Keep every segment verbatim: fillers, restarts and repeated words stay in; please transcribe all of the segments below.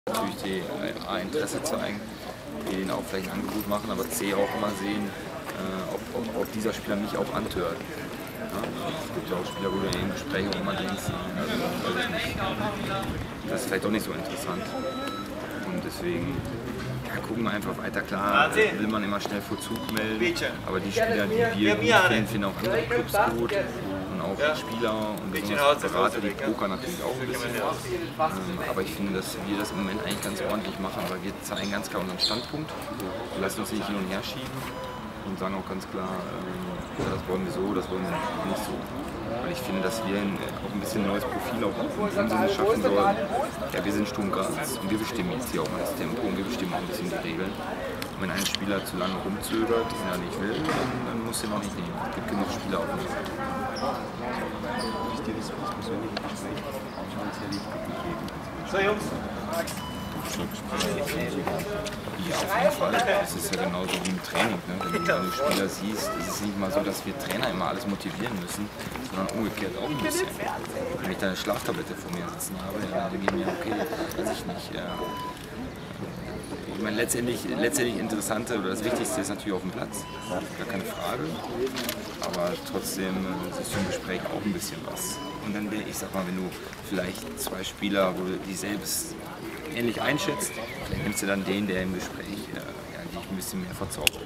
natürlich die A, Interesse zeigen, die denen auch vielleicht ein Angebot machen, aber C, auch immer sehen, äh, ob, ob, ob dieser Spieler mich auch antört. Ja, es gibt ja auch Spieler, wo du in Gesprächen auch immer denkst, also, weiß ich nicht, das ist vielleicht doch nicht so interessant. Und deswegen ja, gucken wir einfach weiter. Klar will man immer schnell Vollzug melden, aber die Spieler, die wir gut finden, finden auch andere Clubs gut. Und auch die Spieler und besonders Berater, die Poker natürlich auch ein bisschen. Ähm, aber ich finde, dass wir das im Moment eigentlich ganz ordentlich machen, weil wir zeigen ganz klar unseren Standpunkt. Wir lassen uns nicht hin und her schieben und sagen auch ganz klar, ähm, ja, das wollen wir so, das wollen wir nicht so. Weil ich finde, dass wir ein, auch ein bisschen ein neues Profil auch in dem Sinne schaffen sollen. Ja, wir sind Sturm Graz und wir bestimmen jetzt hier auch mal das Tempo und wir bestimmen auch ein bisschen die Regeln. Und wenn ein Spieler zu lange rumzögert und er nicht will, dann, dann muss er noch nicht nehmen. Es gibt genug Spieler auf dem Markt. Ist dir das persönliche Gespräch anscheinend sehr wichtig gegeben? So Jungs! Ja, auf jeden Fall. Das ist ja genauso wie im Training. Ne? Wenn du einen Spieler siehst, ist es nicht mal so, dass wir Trainer immer alles motivieren müssen, sondern umgekehrt auch ein bisschen. Wenn ich da eine Schlaftablette vor mir sitzen habe, ja, dann denke ich mir, okay, weiß ich nicht. Ja. Ich meine, letztendlich, letztendlich Interessante oder das Wichtigste ist natürlich auf dem Platz, gar keine Frage. Aber trotzdem äh, ist im Gespräch auch ein bisschen was. Und dann, ich sag mal, wenn du vielleicht zwei Spieler, wo du die selbst ähnlich einschätzt, vielleicht nimmst du dann den, der im Gespräch äh, ja, dich ein bisschen mehr verzaubert.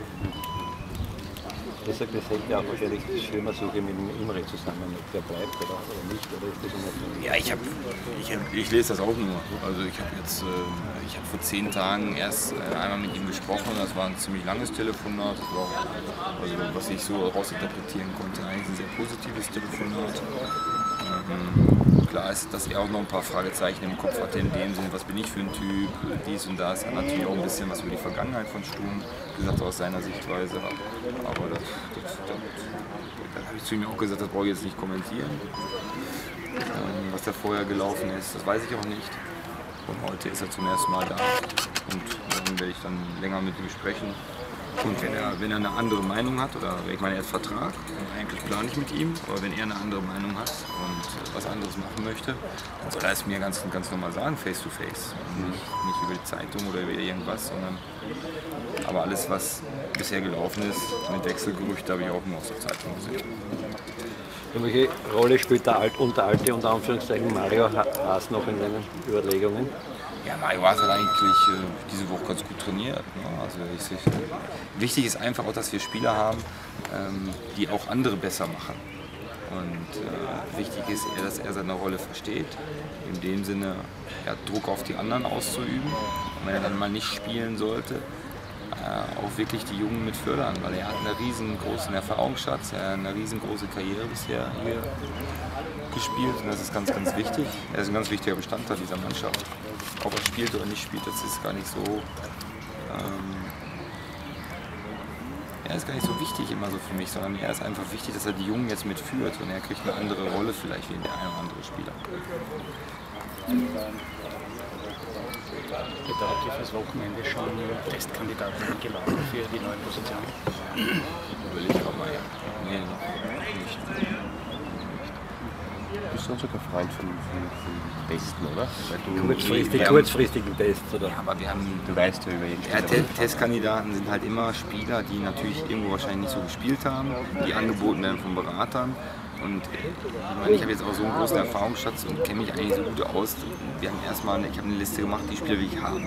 Das sagt, das hängt ja auch wahrscheinlich schön mal so mit dem Imre zusammen, ob der bleibt oder, oder nicht, oder ist das immer Ja, ich, hab, ich, hab, ich lese das auch nur. Also ich habe jetzt, äh, ich habe vor zehn Tagen erst äh, einmal mit ihm gesprochen, das war ein ziemlich langes Telefonat, das war auch, also was ich so rausinterpretieren konnte, eigentlich ein sehr positives Telefonat. Ähm, klar ist, dass er auch noch ein paar Fragezeichen im Kopf hatte, in dem Sinne, was bin ich für ein Typ, dies und das. Er hat natürlich auch ein bisschen was über die Vergangenheit von Sturm gesagt, aus seiner Sichtweise. Aber das, das, das, das habe ich zu ihm auch gesagt, das brauche ich jetzt nicht kommentieren. Ähm, was da vorher gelaufen ist, das weiß ich auch nicht. Und heute ist er zum ersten Mal da und dann werde ich dann länger mit ihm sprechen. Und wenn er, wenn er eine andere Meinung hat, oder ich meine, er hat Vertrag, und eigentlich plane ich mit ihm, aber wenn er eine andere Meinung hat und was anderes machen möchte, dann soll er es mir ganz, ganz normal sagen, face to face. Und nicht, nicht über die Zeitung oder über irgendwas, sondern aber alles, was bisher gelaufen ist, mit Wechselgerüchten, habe ich auch nur aus der Zeitung gesehen. Und welche Rolle spielt der Alt und der alte, unter Anführungszeichen, Mario Haas noch in deinen Überlegungen? Ja, Mario Haas hat eigentlich äh, diese Woche ganz gut trainiert. Ne? Also ich, ich, wichtig ist einfach auch, dass wir Spieler haben, ähm, die auch andere besser machen. Und äh, wichtig ist eher, dass er seine Rolle versteht, in dem Sinne ja, Druck auf die anderen auszuüben. Und wenn er dann mal nicht spielen sollte, äh, auch wirklich die Jungen mit fördern, weil er hat einen riesengroßen Erfahrungsschatz, er hat eine riesengroße Karriere bisher hier gespielt und das ist ganz, ganz wichtig. Er ist ein ganz wichtiger Bestandteil dieser Mannschaft. Ob er spielt oder nicht spielt, das ist gar nicht so, ähm, er ist gar nicht so wichtig immer so für mich, sondern er ist einfach wichtig, dass er die Jungen jetzt mitführt und er kriegt eine andere Rolle vielleicht wie der eine oder andere Spieler. Wird da heute fürs Wochenende schon Testkandidaten eingeladen für die neuen Positionen? Überleg auch mal, ja. Nee, nicht. Du bist sonst sogar Freund von, von, von Testen, oder? Weil du Kurzfristig, haben, kurzfristigen Tests, oder? Ja, aber wir haben, Du weißt ja über jeden ja, Te Testkandidaten sind halt immer Spieler, die natürlich irgendwo wahrscheinlich nicht so gespielt haben, die angeboten werden von Beratern. Und ich meine, ich habe jetzt auch so einen großen Erfahrungsschatz und kenne mich eigentlich so gut aus. Wir haben erstmal, ich habe eine Liste gemacht, die Spieler will ich haben.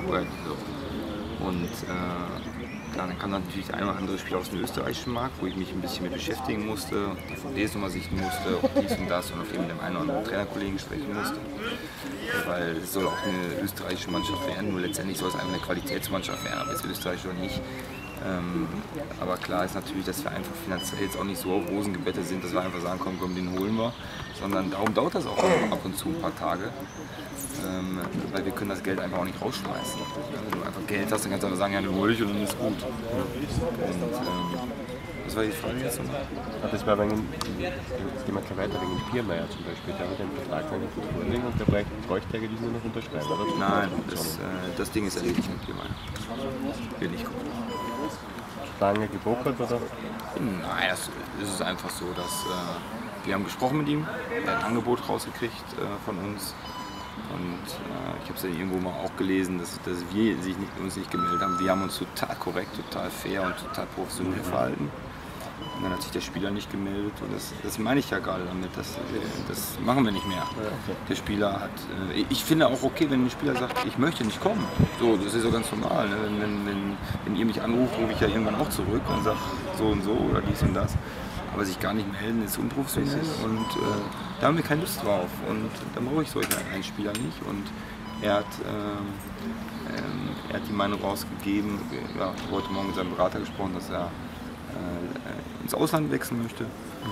Und äh, klar, dann kam natürlich der eine oder andere Spieler aus dem österreichischen Markt, wo ich mich ein bisschen mit beschäftigen musste, D V Ds nochmal sichten musste, auch dies und das und auf jeden mit dem einen oder anderen Trainerkollegen sprechen musste. Weil es soll auch eine österreichische Mannschaft werden, nur letztendlich soll es einfach eine Qualitätsmannschaft werden, ob jetzt Österreich oder nicht. Ähm, aber klar ist natürlich, dass wir einfach finanziell jetzt auch nicht so auf Rosen gebettet sind, dass wir einfach sagen, komm, komm, den holen wir. Sondern darum dauert das auch ab und zu ein paar Tage. Ähm, weil wir können das Geld einfach auch nicht rausschmeißen. Wenn du einfach Geld hast, dann kannst du einfach sagen, ja, den hol ich und dann ist gut. Und, ähm, was war die Frage jetzt nochmal? Das war wegen, jetzt gehen wir gleich weiter, wegen Piermeier zum Beispiel. Der hat den Vertrag noch nicht vorliegen und der bräuchte eigentlich nur noch unterschreiben, oder? Nein, das, äh, das Ding ist erledigt mit Piermeier. Will nicht gucken. Lange gebokert, oder? Nein, das ist einfach so, dass äh, wir haben gesprochen mit ihm, er hat ein Angebot rausgekriegt äh, von uns Und äh, ich habe es ja irgendwo mal auch gelesen, dass, dass wir sich nicht, uns nicht gemeldet haben. Wir haben uns total korrekt, total fair und total professionell verhalten. Und dann hat sich der Spieler nicht gemeldet. Und das, das meine ich ja gerade damit. Das, das machen wir nicht mehr. Der Spieler hat. Äh, ich finde auch okay, wenn ein Spieler sagt, ich möchte nicht kommen. So, das ist so ganz normal. Ne? Wenn, wenn, wenn, wenn ihr mich anruft, rufe ich ja irgendwann auch zurück und sage so und so oder dies und das. Aber sich gar nicht melden ist unprofessionell und äh, da haben wir keine Lust drauf. Und dann brauche ich solch einen Spieler nicht. Und er hat, ähm, ähm, er hat die Meinung rausgegeben, ja, heute Morgen mit seinem Berater gesprochen, dass er äh, ins Ausland wechseln möchte.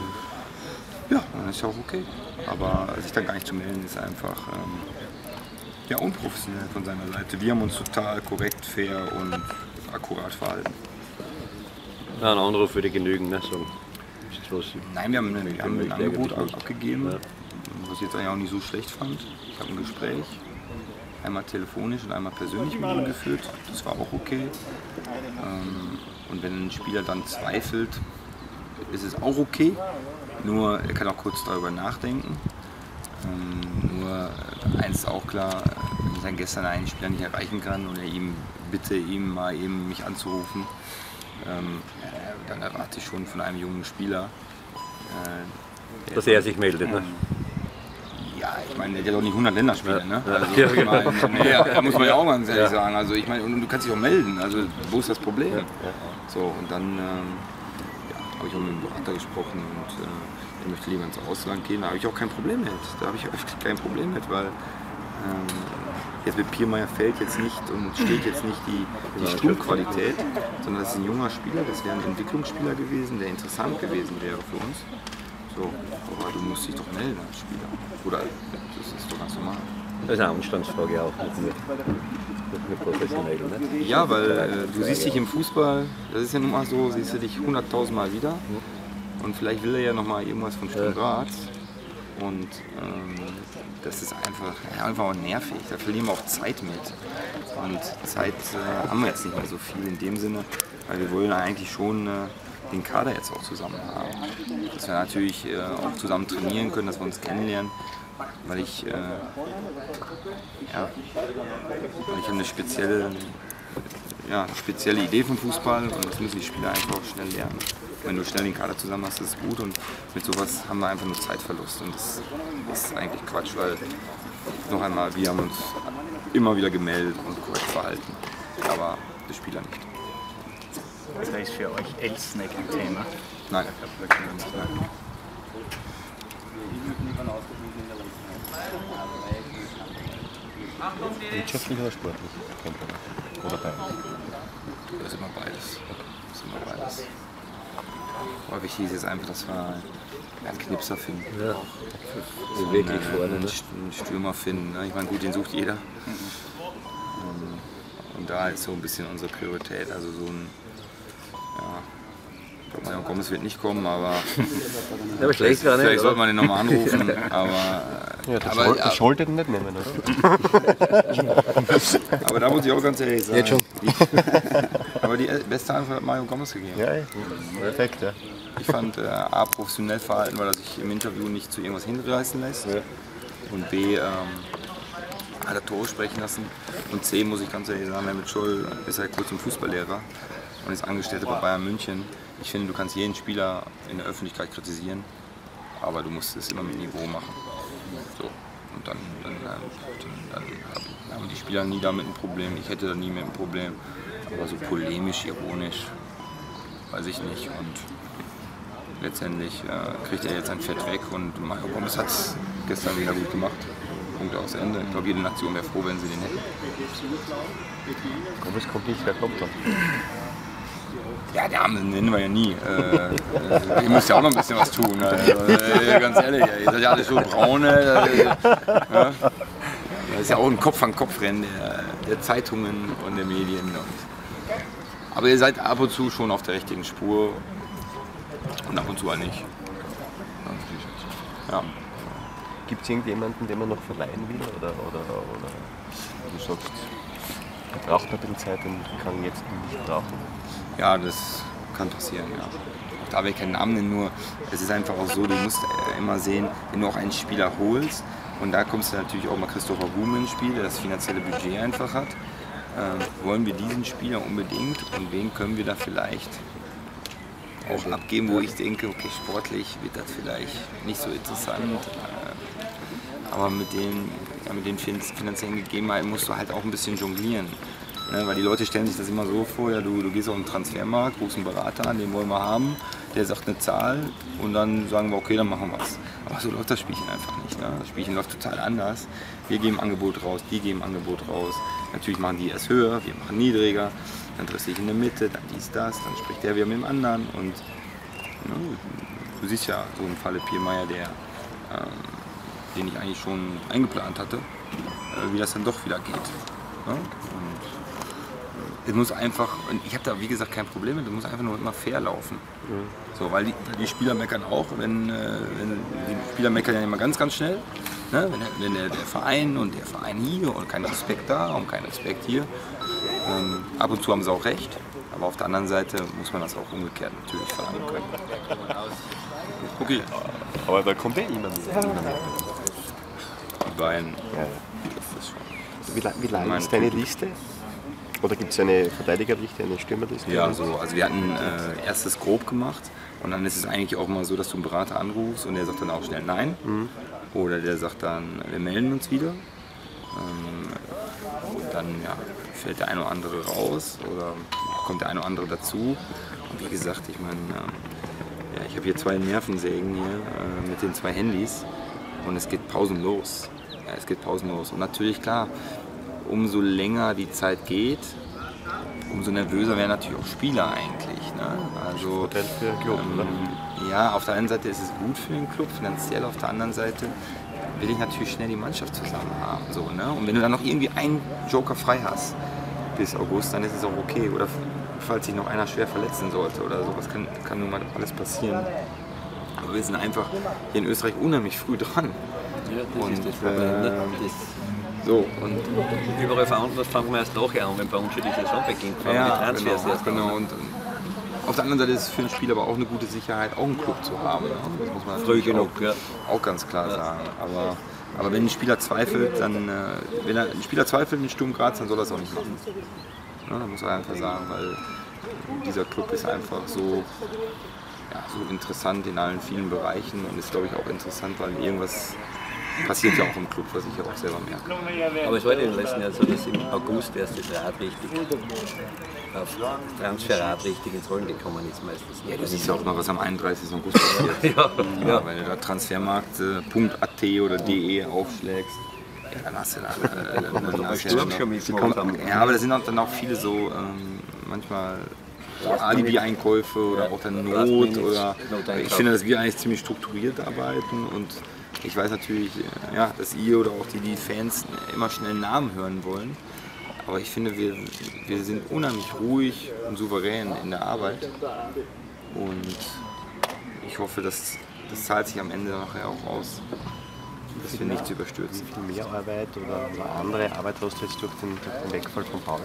Ja, dann ist ja auch okay. Aber sich dann gar nicht zu melden, ist einfach ähm, ja, unprofessionell von seiner Seite. Wir haben uns total korrekt, fair und akkurat verhalten. Ja, ein Anruf würde genügen, ne? So. Nein, wir haben, wir haben ein Angebot abgegeben, ja. Was ich jetzt eigentlich auch nicht so schlecht fand. Ich habe ein Gespräch, einmal telefonisch und einmal persönlich mit ihm geführt. Das war auch okay. Und wenn ein Spieler dann zweifelt, ist es auch okay. Nur er kann auch kurz darüber nachdenken. Nur eins ist auch klar, wenn ich dann gestern einen Spieler nicht erreichen kann und er ihm bitte, ihm mal eben mich anzurufen, Ähm, äh, dann erwarte ich schon von einem jungen Spieler, äh, dass er sich meldet. Ne? Ja, ich meine, der hat doch nicht hundert Länderspiele. Ne? Also, ich meine, nee, da muss man ja auch ganz ehrlich ja. sagen. Also, ich meine, und du kannst dich auch melden. Also, wo ist das Problem? Ja, ja. So, und dann ähm, ja, habe ich auch mit dem Berater gesprochen und äh, er möchte lieber ins Ausland gehen. Da habe ich auch kein Problem mit. Da habe ich wirklich kein Problem mit, weil ähm, jetzt mit Piermeier fällt jetzt nicht und steht jetzt nicht die, die Sturmqualität, sondern das ist ein junger Spieler, das wäre ein Entwicklungsspieler gewesen, der interessant gewesen wäre für uns. So, aber du musst dich doch melden als Spieler. Oder das ist doch ganz normal. Das ist eine Anstandsfrage auch mit, mit, mit professionell. Ne? Ja, weil äh, du siehst dich im Fußball, das ist ja nun mal so, siehst du dich hunderttausend Mal wieder und vielleicht will er ja noch mal irgendwas von Sturm Graz. Und ähm, das ist einfach, ja, einfach auch nervig, da verlieren wir auch Zeit mit. Und Zeit äh, haben wir jetzt nicht mehr so viel in dem Sinne, weil wir wollen eigentlich schon äh, den Kader jetzt auch zusammen haben. Dass wir natürlich äh, auch zusammen trainieren können, dass wir uns kennenlernen, weil ich, äh, ja, weil ich habe eine spezielle, ja, spezielle Idee vom Fußball und das müssen die Spieler einfach auch schnell lernen. Wenn du schnell den Kader zusammen hast, ist es gut und mit sowas haben wir einfach nur Zeitverlust und das, das ist eigentlich Quatsch, weil noch einmal, wir haben uns immer wieder gemeldet und korrekt verhalten, aber der Spieler nicht. Also ist für euch Elsneck ein Thema? Nein. Nein. Wirtschaftlich oder sportlich? Oder beides? Das ist immer beides. Das ist immer beides. Aber wichtig ist jetzt einfach, dass wir einen Knipser finden. Ja. So einen, wirklich einen, vorne, ne? einen Stürmer finden. Ich meine, gut, den sucht jeder. Und da ist so ein bisschen unsere Priorität. Also so ein, ja, ich glaube, Mario Gomez wird nicht kommen, aber, ja, aber schlecht vielleicht, nicht, vielleicht sollte man den nochmal anrufen. Aber, ja, das aber, soll, aber, sollte den nicht nehmen. Ne? aber da muss ich auch ganz ehrlich sagen. Jetzt schon. Die, aber die beste Antwort hat Mario Gomez gegeben. Ja, perfekt. Ja. Ich fand äh, A, professionell verhalten, weil er sich im Interview nicht zu irgendwas hinreißen lässt. Ja. Und B, ähm, hat er Tore sprechen lassen. Und C, muss ich ganz ehrlich sagen, Mehmet Scholl ist halt kurz ein Fußballlehrer und ist Angestellter bei Bayern München. Ich finde, du kannst jeden Spieler in der Öffentlichkeit kritisieren, aber du musst es immer mit Niveau machen. So. Und dann, dann, dann, dann haben die Spieler nie damit ein Problem. Ich hätte da nie mit ein Problem. Aber so polemisch, ironisch, weiß ich nicht. Und letztendlich äh, kriegt er jetzt sein Fett weg und Mario Gomez hat es gestern wieder gut gemacht. Punkt aus Ende. Ich glaube, jede Nation wäre froh, wenn sie den hätten. Gomez kommt nicht, wer kommt dann? Ja, der Arme nennen wir ja nie. Äh, ihr müsst ja auch noch ein bisschen was tun. Also, äh, ganz ehrlich, ihr seid ja alle so braune. Äh, ja. Das ist ja auch ein Kopf-an-Kopf-Rennen der, der Zeitungen und der Medien. Und, aber ihr seid ab und zu schon auf der richtigen Spur und ab und zu halt nicht. Ja. Gibt es irgendjemanden, den man noch verleihen will? Oder, oder, oder du sagst, er braucht ein bisschen Zeit und kann jetzt nicht brauchen? Ja, das kann passieren, ja. darf ich keinen Namen nennen, nur es ist einfach auch so, du musst immer sehen, wenn du auch einen Spieler holst, und da kommst du natürlich auch mal Christopher Hume ins Spiel, der das finanzielle Budget einfach hat, äh, wollen wir diesen Spieler unbedingt und wen können wir da vielleicht auch abgeben, wo ich denke, okay, sportlich wird das vielleicht nicht so interessant, äh, aber mit den, ja, mit den finanziellen Gegebenheiten musst du halt auch ein bisschen jonglieren. Ne, weil die Leute stellen sich das immer so vor, ja, du, du gehst auf den Transfermarkt, rufst einen Berater an, den wollen wir haben, der sagt eine Zahl und dann sagen wir, okay, dann machen wir es. Aber so läuft das Spielchen einfach nicht. Ne? Das Spielchen läuft total anders. Wir geben Angebot raus, die geben Angebot raus. Natürlich machen die erst höher, wir machen niedriger, dann triffst du dich in der Mitte, dann dies, das, dann spricht der wieder mit dem anderen. Und ne, du siehst ja so im Falle Piermeier, der, ähm, den ich eigentlich schon eingeplant hatte, äh, wie das dann doch wieder geht. Ne? Und es muss einfach, und ich habe da wie gesagt kein Problem mit, es muss einfach nur immer fair laufen. Mhm. So, weil die, die Spieler meckern auch, wenn, äh, wenn die Spieler meckern ja immer ganz, ganz schnell. Ne? Wenn, der, wenn der, der Verein und der Verein hier und kein Respekt da und kein Respekt hier. Ähm, ab und zu haben sie auch recht, aber auf der anderen Seite muss man das auch umgekehrt natürlich verlangen können. Okay. Aber da kommt ja immer mehr. Die beiden. Ja, das ist schon. Wie, lang, wie lang ist deine Liste? Oder gibt es eine Verteidigerliste, eine Stürmerliste? Ja, so, also wir hatten äh, erstes grob gemacht und dann ist es eigentlich auch mal so, dass du einen Berater anrufst und der sagt dann auch schnell nein. Mhm. Oder der sagt dann, wir melden uns wieder. Ähm, dann ja, fällt der eine oder andere raus oder kommt der eine oder andere dazu. Und wie gesagt, ich meine, äh, ja, ich habe hier zwei Nervensägen hier äh, mit den zwei Handys und es geht pausenlos. Ja, es geht pausenlos. Und natürlich, klar, umso länger die Zeit geht, umso nervöser werden natürlich auch Spieler eigentlich. Ne? Also, ähm, ja, auf der einen Seite ist es gut für den Club, finanziell, auf der anderen Seite will ich natürlich schnell die Mannschaft zusammen haben. So, ne? Und wenn du dann noch irgendwie einen Joker frei hast bis August, dann ist es auch okay. Oder falls sich noch einer schwer verletzen sollte oder sowas, kann, kann nun mal alles passieren. Aber wir sind einfach hier in Österreich unheimlich früh dran. Ja, das und, ist das Problem. Ne? Das So, und überall verantwortlich fangen wir erst nachher an, wenn bei uns schon die Saison beginnt. ja, die Transfers genau, erst genau. Und, und auf der anderen Seite ist es für einen Spieler aber auch eine gute Sicherheit, auch einen Club zu haben. Ne? Das muss man früh genug, auch, ja. auch ganz klar ja. sagen. Aber, aber wenn ein Spieler zweifelt, dann, äh, wenn er, ein Spieler zweifelt in Sturm Graz, dann soll er es auch nicht machen. Ne? Da muss er einfach sagen, weil dieser Club ist einfach so, ja, so interessant in allen vielen Bereichen und ist, glaube ich, auch interessant, weil irgendwas passiert ja auch im Club, was ich ja auch selber merke. Aber es war in den letzten Jahren so, dass im August erst das Rad richtig, auf Transferrad richtig ins Rollen gekommen ist meistens. Ja, du siehst ja auch noch, was am einunddreißigsten August passiert. ja, ja, ja. Wenn du da Transfermarkt punkt a t oder de aufschlägst, ja, dann hast du da äh, dann hast du ja, noch, ja, aber da sind auch dann auch viele so ähm, manchmal so Alibi-Einkäufe oder auch dann Not oder ich finde, dass wir eigentlich ziemlich strukturiert arbeiten und ich weiß natürlich, ja, dass ihr oder auch die, die Fans immer schnell Namen hören wollen, aber ich finde, wir, wir sind unheimlich ruhig und souverän in der Arbeit und ich hoffe, dass das zahlt sich am Ende nachher auch aus, dass wir nichts überstürzen. Wie viel Mehrarbeit oder andere Arbeit hast du jetzt durch den, durch den Wegfall von Paul?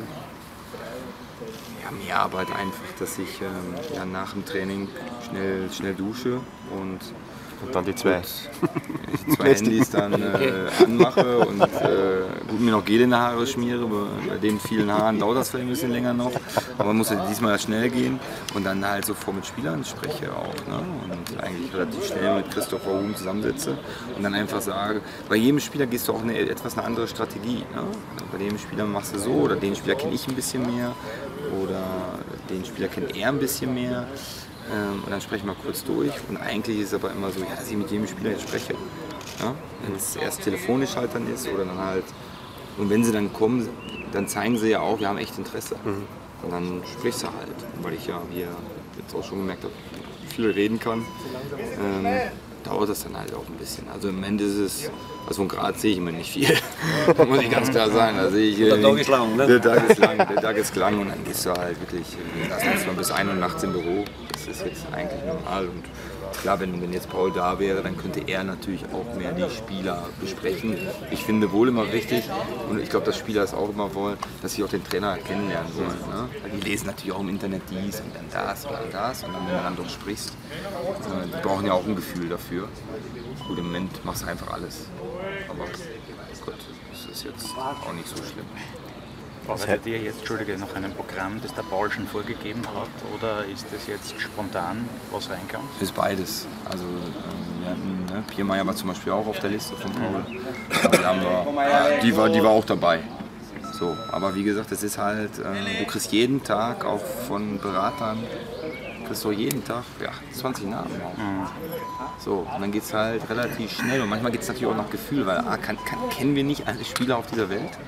Ja, mehr Arbeit einfach, dass ich ähm, ja, nach dem Training schnell, schnell dusche und Und dann die zwei. Die zwei Handys dann äh, anmache und äh, gut mir noch Gel in die Haare schmiere. Bei den vielen Haaren dauert das vielleicht ein bisschen länger noch. Aber man muss ja diesmal schnell gehen und dann halt sofort mit Spielern spreche auch. Ne? Und eigentlich relativ schnell mit Christopher Hume zusammensetze und dann einfach sage, bei jedem Spieler gehst du auch eine etwas eine andere Strategie. Ne? Bei dem Spieler machst du so oder den Spieler kenne ich ein bisschen mehr oder den Spieler kennt er ein bisschen mehr. Ähm, und dann sprechen wir kurz durch und eigentlich ist es aber immer so, ja, dass ich mit jedem Spieler jetzt spreche. Ja? Wenn es erst telefonisch halt dann ist oder dann halt, und wenn sie dann kommen, dann zeigen sie ja auch, wir haben echt Interesse. Mhm. Und dann sprichst du halt, weil ich ja hier jetzt auch schon gemerkt habe, viel reden kann, ähm, dauert das dann halt auch ein bisschen. Also im Ende ist es, also von Graz sehe ich immer nicht viel, muss ich ganz klar sagen. Da sehe ich, der Tag ist lang, ne? Der Tag ist lang, der Tag ist lang und dann gehst du halt wirklich, lass uns mal bis ein Uhr nachts im Büro. Das ist jetzt eigentlich normal und klar, wenn, wenn jetzt Paul da wäre, dann könnte er natürlich auch mehr die Spieler besprechen. Ich finde wohl immer wichtig, und ich glaube, dass Spieler es auch immer wollen, dass sie auch den Trainer kennenlernen wollen. Ne? Die lesen natürlich auch im Internet dies und dann das und dann das, und dann, wenn du dann doch sprichst, äh, die brauchen ja auch ein Gefühl dafür. Gut, im Moment machst du einfach alles. Aber Gott, das ist jetzt auch nicht so schlimm. Arbeitet ihr jetzt, Entschuldige, nach einem Programm, das der Paul schon vorgegeben hat, oder ist das jetzt spontan, was reinkommt? Das ist beides. Also, äh, wir hatten, ne, Piermeier war zum Beispiel auch auf der Liste von Paul. Die, haben wir, ja, die, war, die war auch dabei. So, aber wie gesagt, es ist halt, äh, du kriegst jeden Tag auch von Beratern, kriegst du jeden Tag ja, zwanzig Namen auch. Mhm. So, und dann geht es halt relativ schnell, und manchmal geht es natürlich auch nach Gefühl, weil ah, kann, kann, kennen wir nicht alle Spieler auf dieser Welt?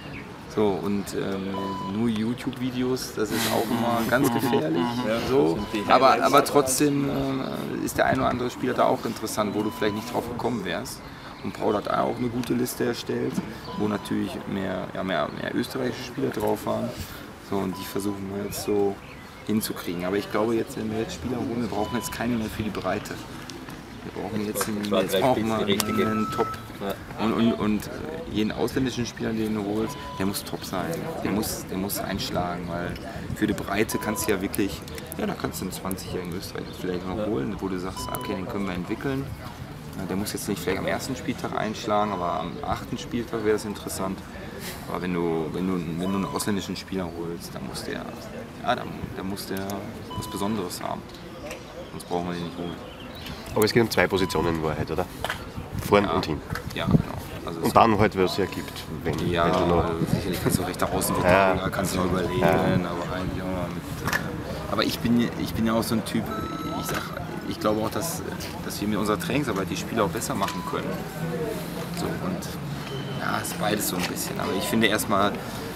So, und ähm, nur YouTube-Videos, das ist auch immer ganz gefährlich. So. Aber, aber trotzdem äh, ist der ein oder andere Spieler da auch interessant, wo du vielleicht nicht drauf gekommen wärst. Und Paul hat auch eine gute Liste erstellt, wo natürlich mehr, ja, mehr, mehr österreichische Spieler drauf waren. So, und die versuchen wir jetzt so hinzukriegen. Aber ich glaube, jetzt, wenn wir jetzt Spieler holen, wir brauchen jetzt keine mehr für die Breite. Wir brauchen jetzt, einen, jetzt brauchen wir einen, einen Top. Und, und, und jeden ausländischen Spieler, den du holst, der muss top sein. Der muss, der muss einschlagen, weil für die Breite kannst du ja wirklich, ja, da kannst du einen zwanzigjährigen Österreicher vielleicht noch holen, wo du sagst, okay, den können wir entwickeln. Der muss jetzt nicht vielleicht am ersten Spieltag einschlagen, aber am achten Spieltag wäre das interessant. Aber wenn du, wenn du, wenn du einen ausländischen Spieler holst, dann muss der, ja, dann, dann muss der was Besonderes haben. Sonst brauchen wir den nicht holen. Aber es geht um zwei Positionen in Wahrheit, oder? Vorne ja, und hin. Ja, genau. Also und dann halt, was es ergibt. Wenn, ja, wenn du noch sicherlich kannst du rechter Außenverteidiger, ja, kannst du noch überlegen, ja. aber eigentlich auch mal mit. Äh, aber ich bin, ich bin ja auch so ein Typ, ich sag, ich glaube auch, dass, dass wir mit unserer Trainingsarbeit die Spieler auch besser machen können. So, und ja, es ist beides so ein bisschen. Aber ich finde erstmal,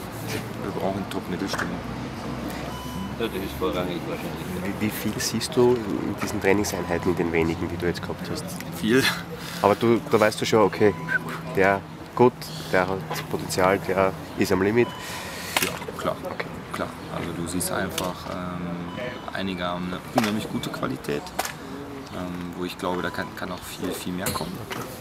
wir brauchen Top-Mittelstimmung. Ja, das ist vorrangig wahrscheinlich. Wie, wie viel siehst du in diesen Trainingseinheiten, in den wenigen, die du jetzt gehabt hast? Viel. Aber du, da weißt du schon, okay, der gut, der hat Potenzial, der ist am Limit. Ja, klar. Okay. Klar. Also du siehst einfach, ähm, einige haben eine unheimlich gute Qualität, ähm, wo ich glaube, da kann, kann auch viel, viel mehr kommen.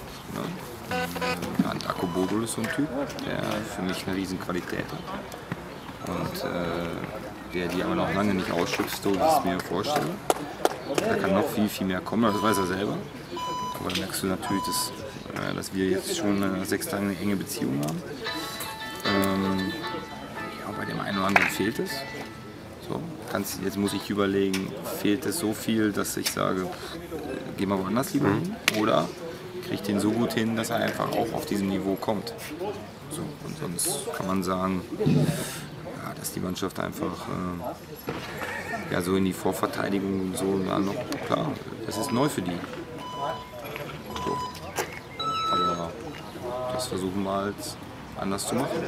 Ja. Ja, Darko Bogul ist so ein Typ, der für mich eine riesen Qualität hat. Und äh, der die aber noch lange nicht ausschöpft, so wie ich es mir vorstelle. Da kann noch viel, viel mehr kommen, das weiß er selber. Aber da merkst du natürlich, dass, äh, dass wir jetzt schon nach sechs Tagen eine enge Beziehung haben. Ähm, ja, bei dem einen oder anderen fehlt es. So, kannst, jetzt muss ich überlegen, fehlt es so viel, dass ich sage, pff, geh mal woanders lieber hin? Oder kriege ich den so gut hin, dass er einfach auch auf diesem Niveau kommt? So, und sonst kann man sagen, ja, dass die Mannschaft einfach äh, ja, so in die Vorverteidigung und so, ja, noch, klar, das ist neu für die. So. Aber das versuchen wir halt anders zu machen.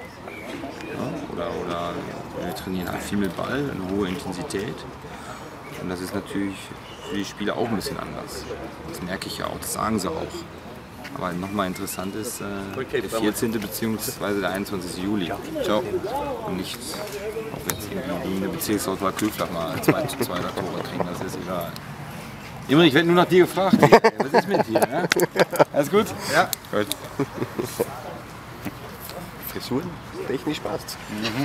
Ja, oder, oder wir trainieren halt viel mit Ball, eine hohe Intensität. Und das ist natürlich für die Spieler auch ein bisschen anders. Das merke ich ja auch, das sagen sie auch. Aber nochmal interessant ist äh, der vierzehnte bzw. der einundzwanzigste Juli. Ciao. Und nicht, auch wenn es irgendwie in der Bezirksauswahl Köflach mal zwei, zwei Tore kriegen, das ist egal. Immer, ich werde nur nach dir gefragt. Was ist mit dir? Ja? Alles gut? Ja. Gut. Frisuren? Technisch passt.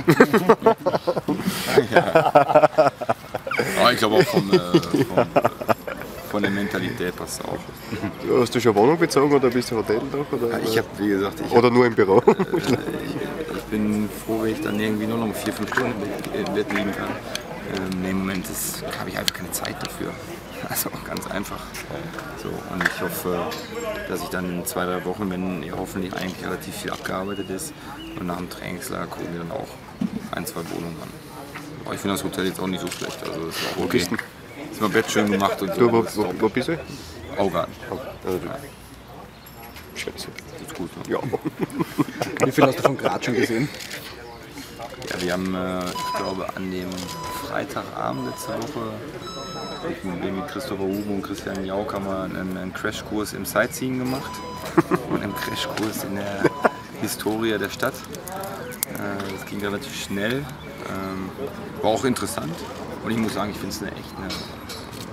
Ja. Aber ich glaube auch vom, äh, vom, von der Mentalität passt es auch. Hast du schon Wohnung bezogen oder bist du Hotel noch? Oder, ich habe, wie gesagt, ich oder nur im Büro? Äh, ich, ich bin froh, wenn ich dann irgendwie nur noch vier, fünf Stunden im Bett liegen kann. Ähm, Im Moment habe ich einfach keine Zeit dafür. Also ganz einfach. So, und ich hoffe, dass ich dann in zwei, drei Wochen, wenn ja hoffentlich eigentlich relativ viel abgearbeitet ist, und nach dem Trainingslager gucken wir dann auch ein, zwei Wohnungen an. Aber ich finde das Hotel jetzt auch nicht so schlecht. Also das ist auch okay. Ist mein Bett schön gemacht. Und du, wo, wo, wo bist du? Augarten. Also, Schätze. Das ist gut. Ne? Ja. Wie viel hast du von Graz schon gesehen? Ja, wir haben, äh, ich glaube, an dem Freitagabend letzte Woche mit, mit Christopher Huben und Christian Jauch haben wir einen, einen Crashkurs im Sightseeing gemacht und einen Crashkurs in der Historie der Stadt. Äh, das ging relativ schnell, ähm, war auch interessant und ich muss sagen, ich finde es eine echt eine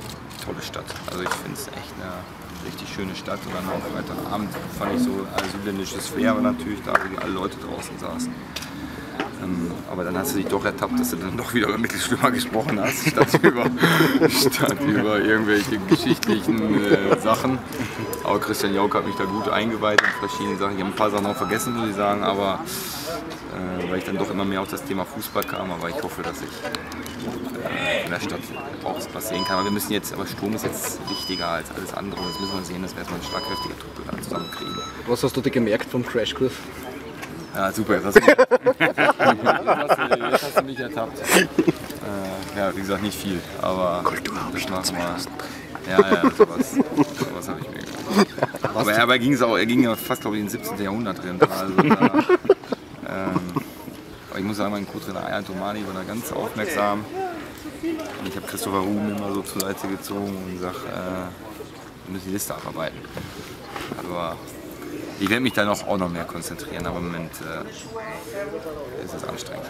tolle Stadt. Also ich finde es echt eine richtig schöne Stadt. Und dann auch Freitagabend fand ich so ein südländisches Flair, aber natürlich da, wo alle Leute draußen saßen. Ähm, aber dann hast du dich doch ertappt, dass du dann doch wieder über Mittelstürmer gesprochen hast, statt über, statt über irgendwelche geschichtlichen äh, Sachen. Aber Christian Jauch hat mich da gut eingeweiht in verschiedene Sachen. Ich habe ein paar Sachen noch vergessen, muss ich sagen, aber äh, weil ich dann doch immer mehr auf das Thema Fußball kam. Aber ich hoffe, dass ich äh, in der Stadt auch was sehen kann. Aber wir müssen jetzt, aber Strom ist jetzt wichtiger als alles andere. Das müssen wir sehen, dass wir erstmal eine schlagkräftige Truppe da zusammenkriegen. Was hast du dir gemerkt vom Crashkurs? Ja, super, jetzt hast du, jetzt hast du, jetzt hast du mich ertappt. Äh, ja, wie gesagt, nicht viel, aber das machen wir. Ja, ja, sowas, sowas habe ich mir gedacht. Aber er, aber er, ging's auch, er ging ja fast, glaube ich, ins siebzehnten. Jahrhundert drin. Also, da, ähm, aber ich muss sagen, mein Co-Trainer Ayhan Tomani war da ganz aufmerksam. Und ich habe Christopher Ruhm immer so zur Seite gezogen und gesagt, äh, wir müssen die Liste abarbeiten. Aber ich werde mich dann auch, auch noch mehr konzentrieren, aber im Moment äh, ist es anstrengend.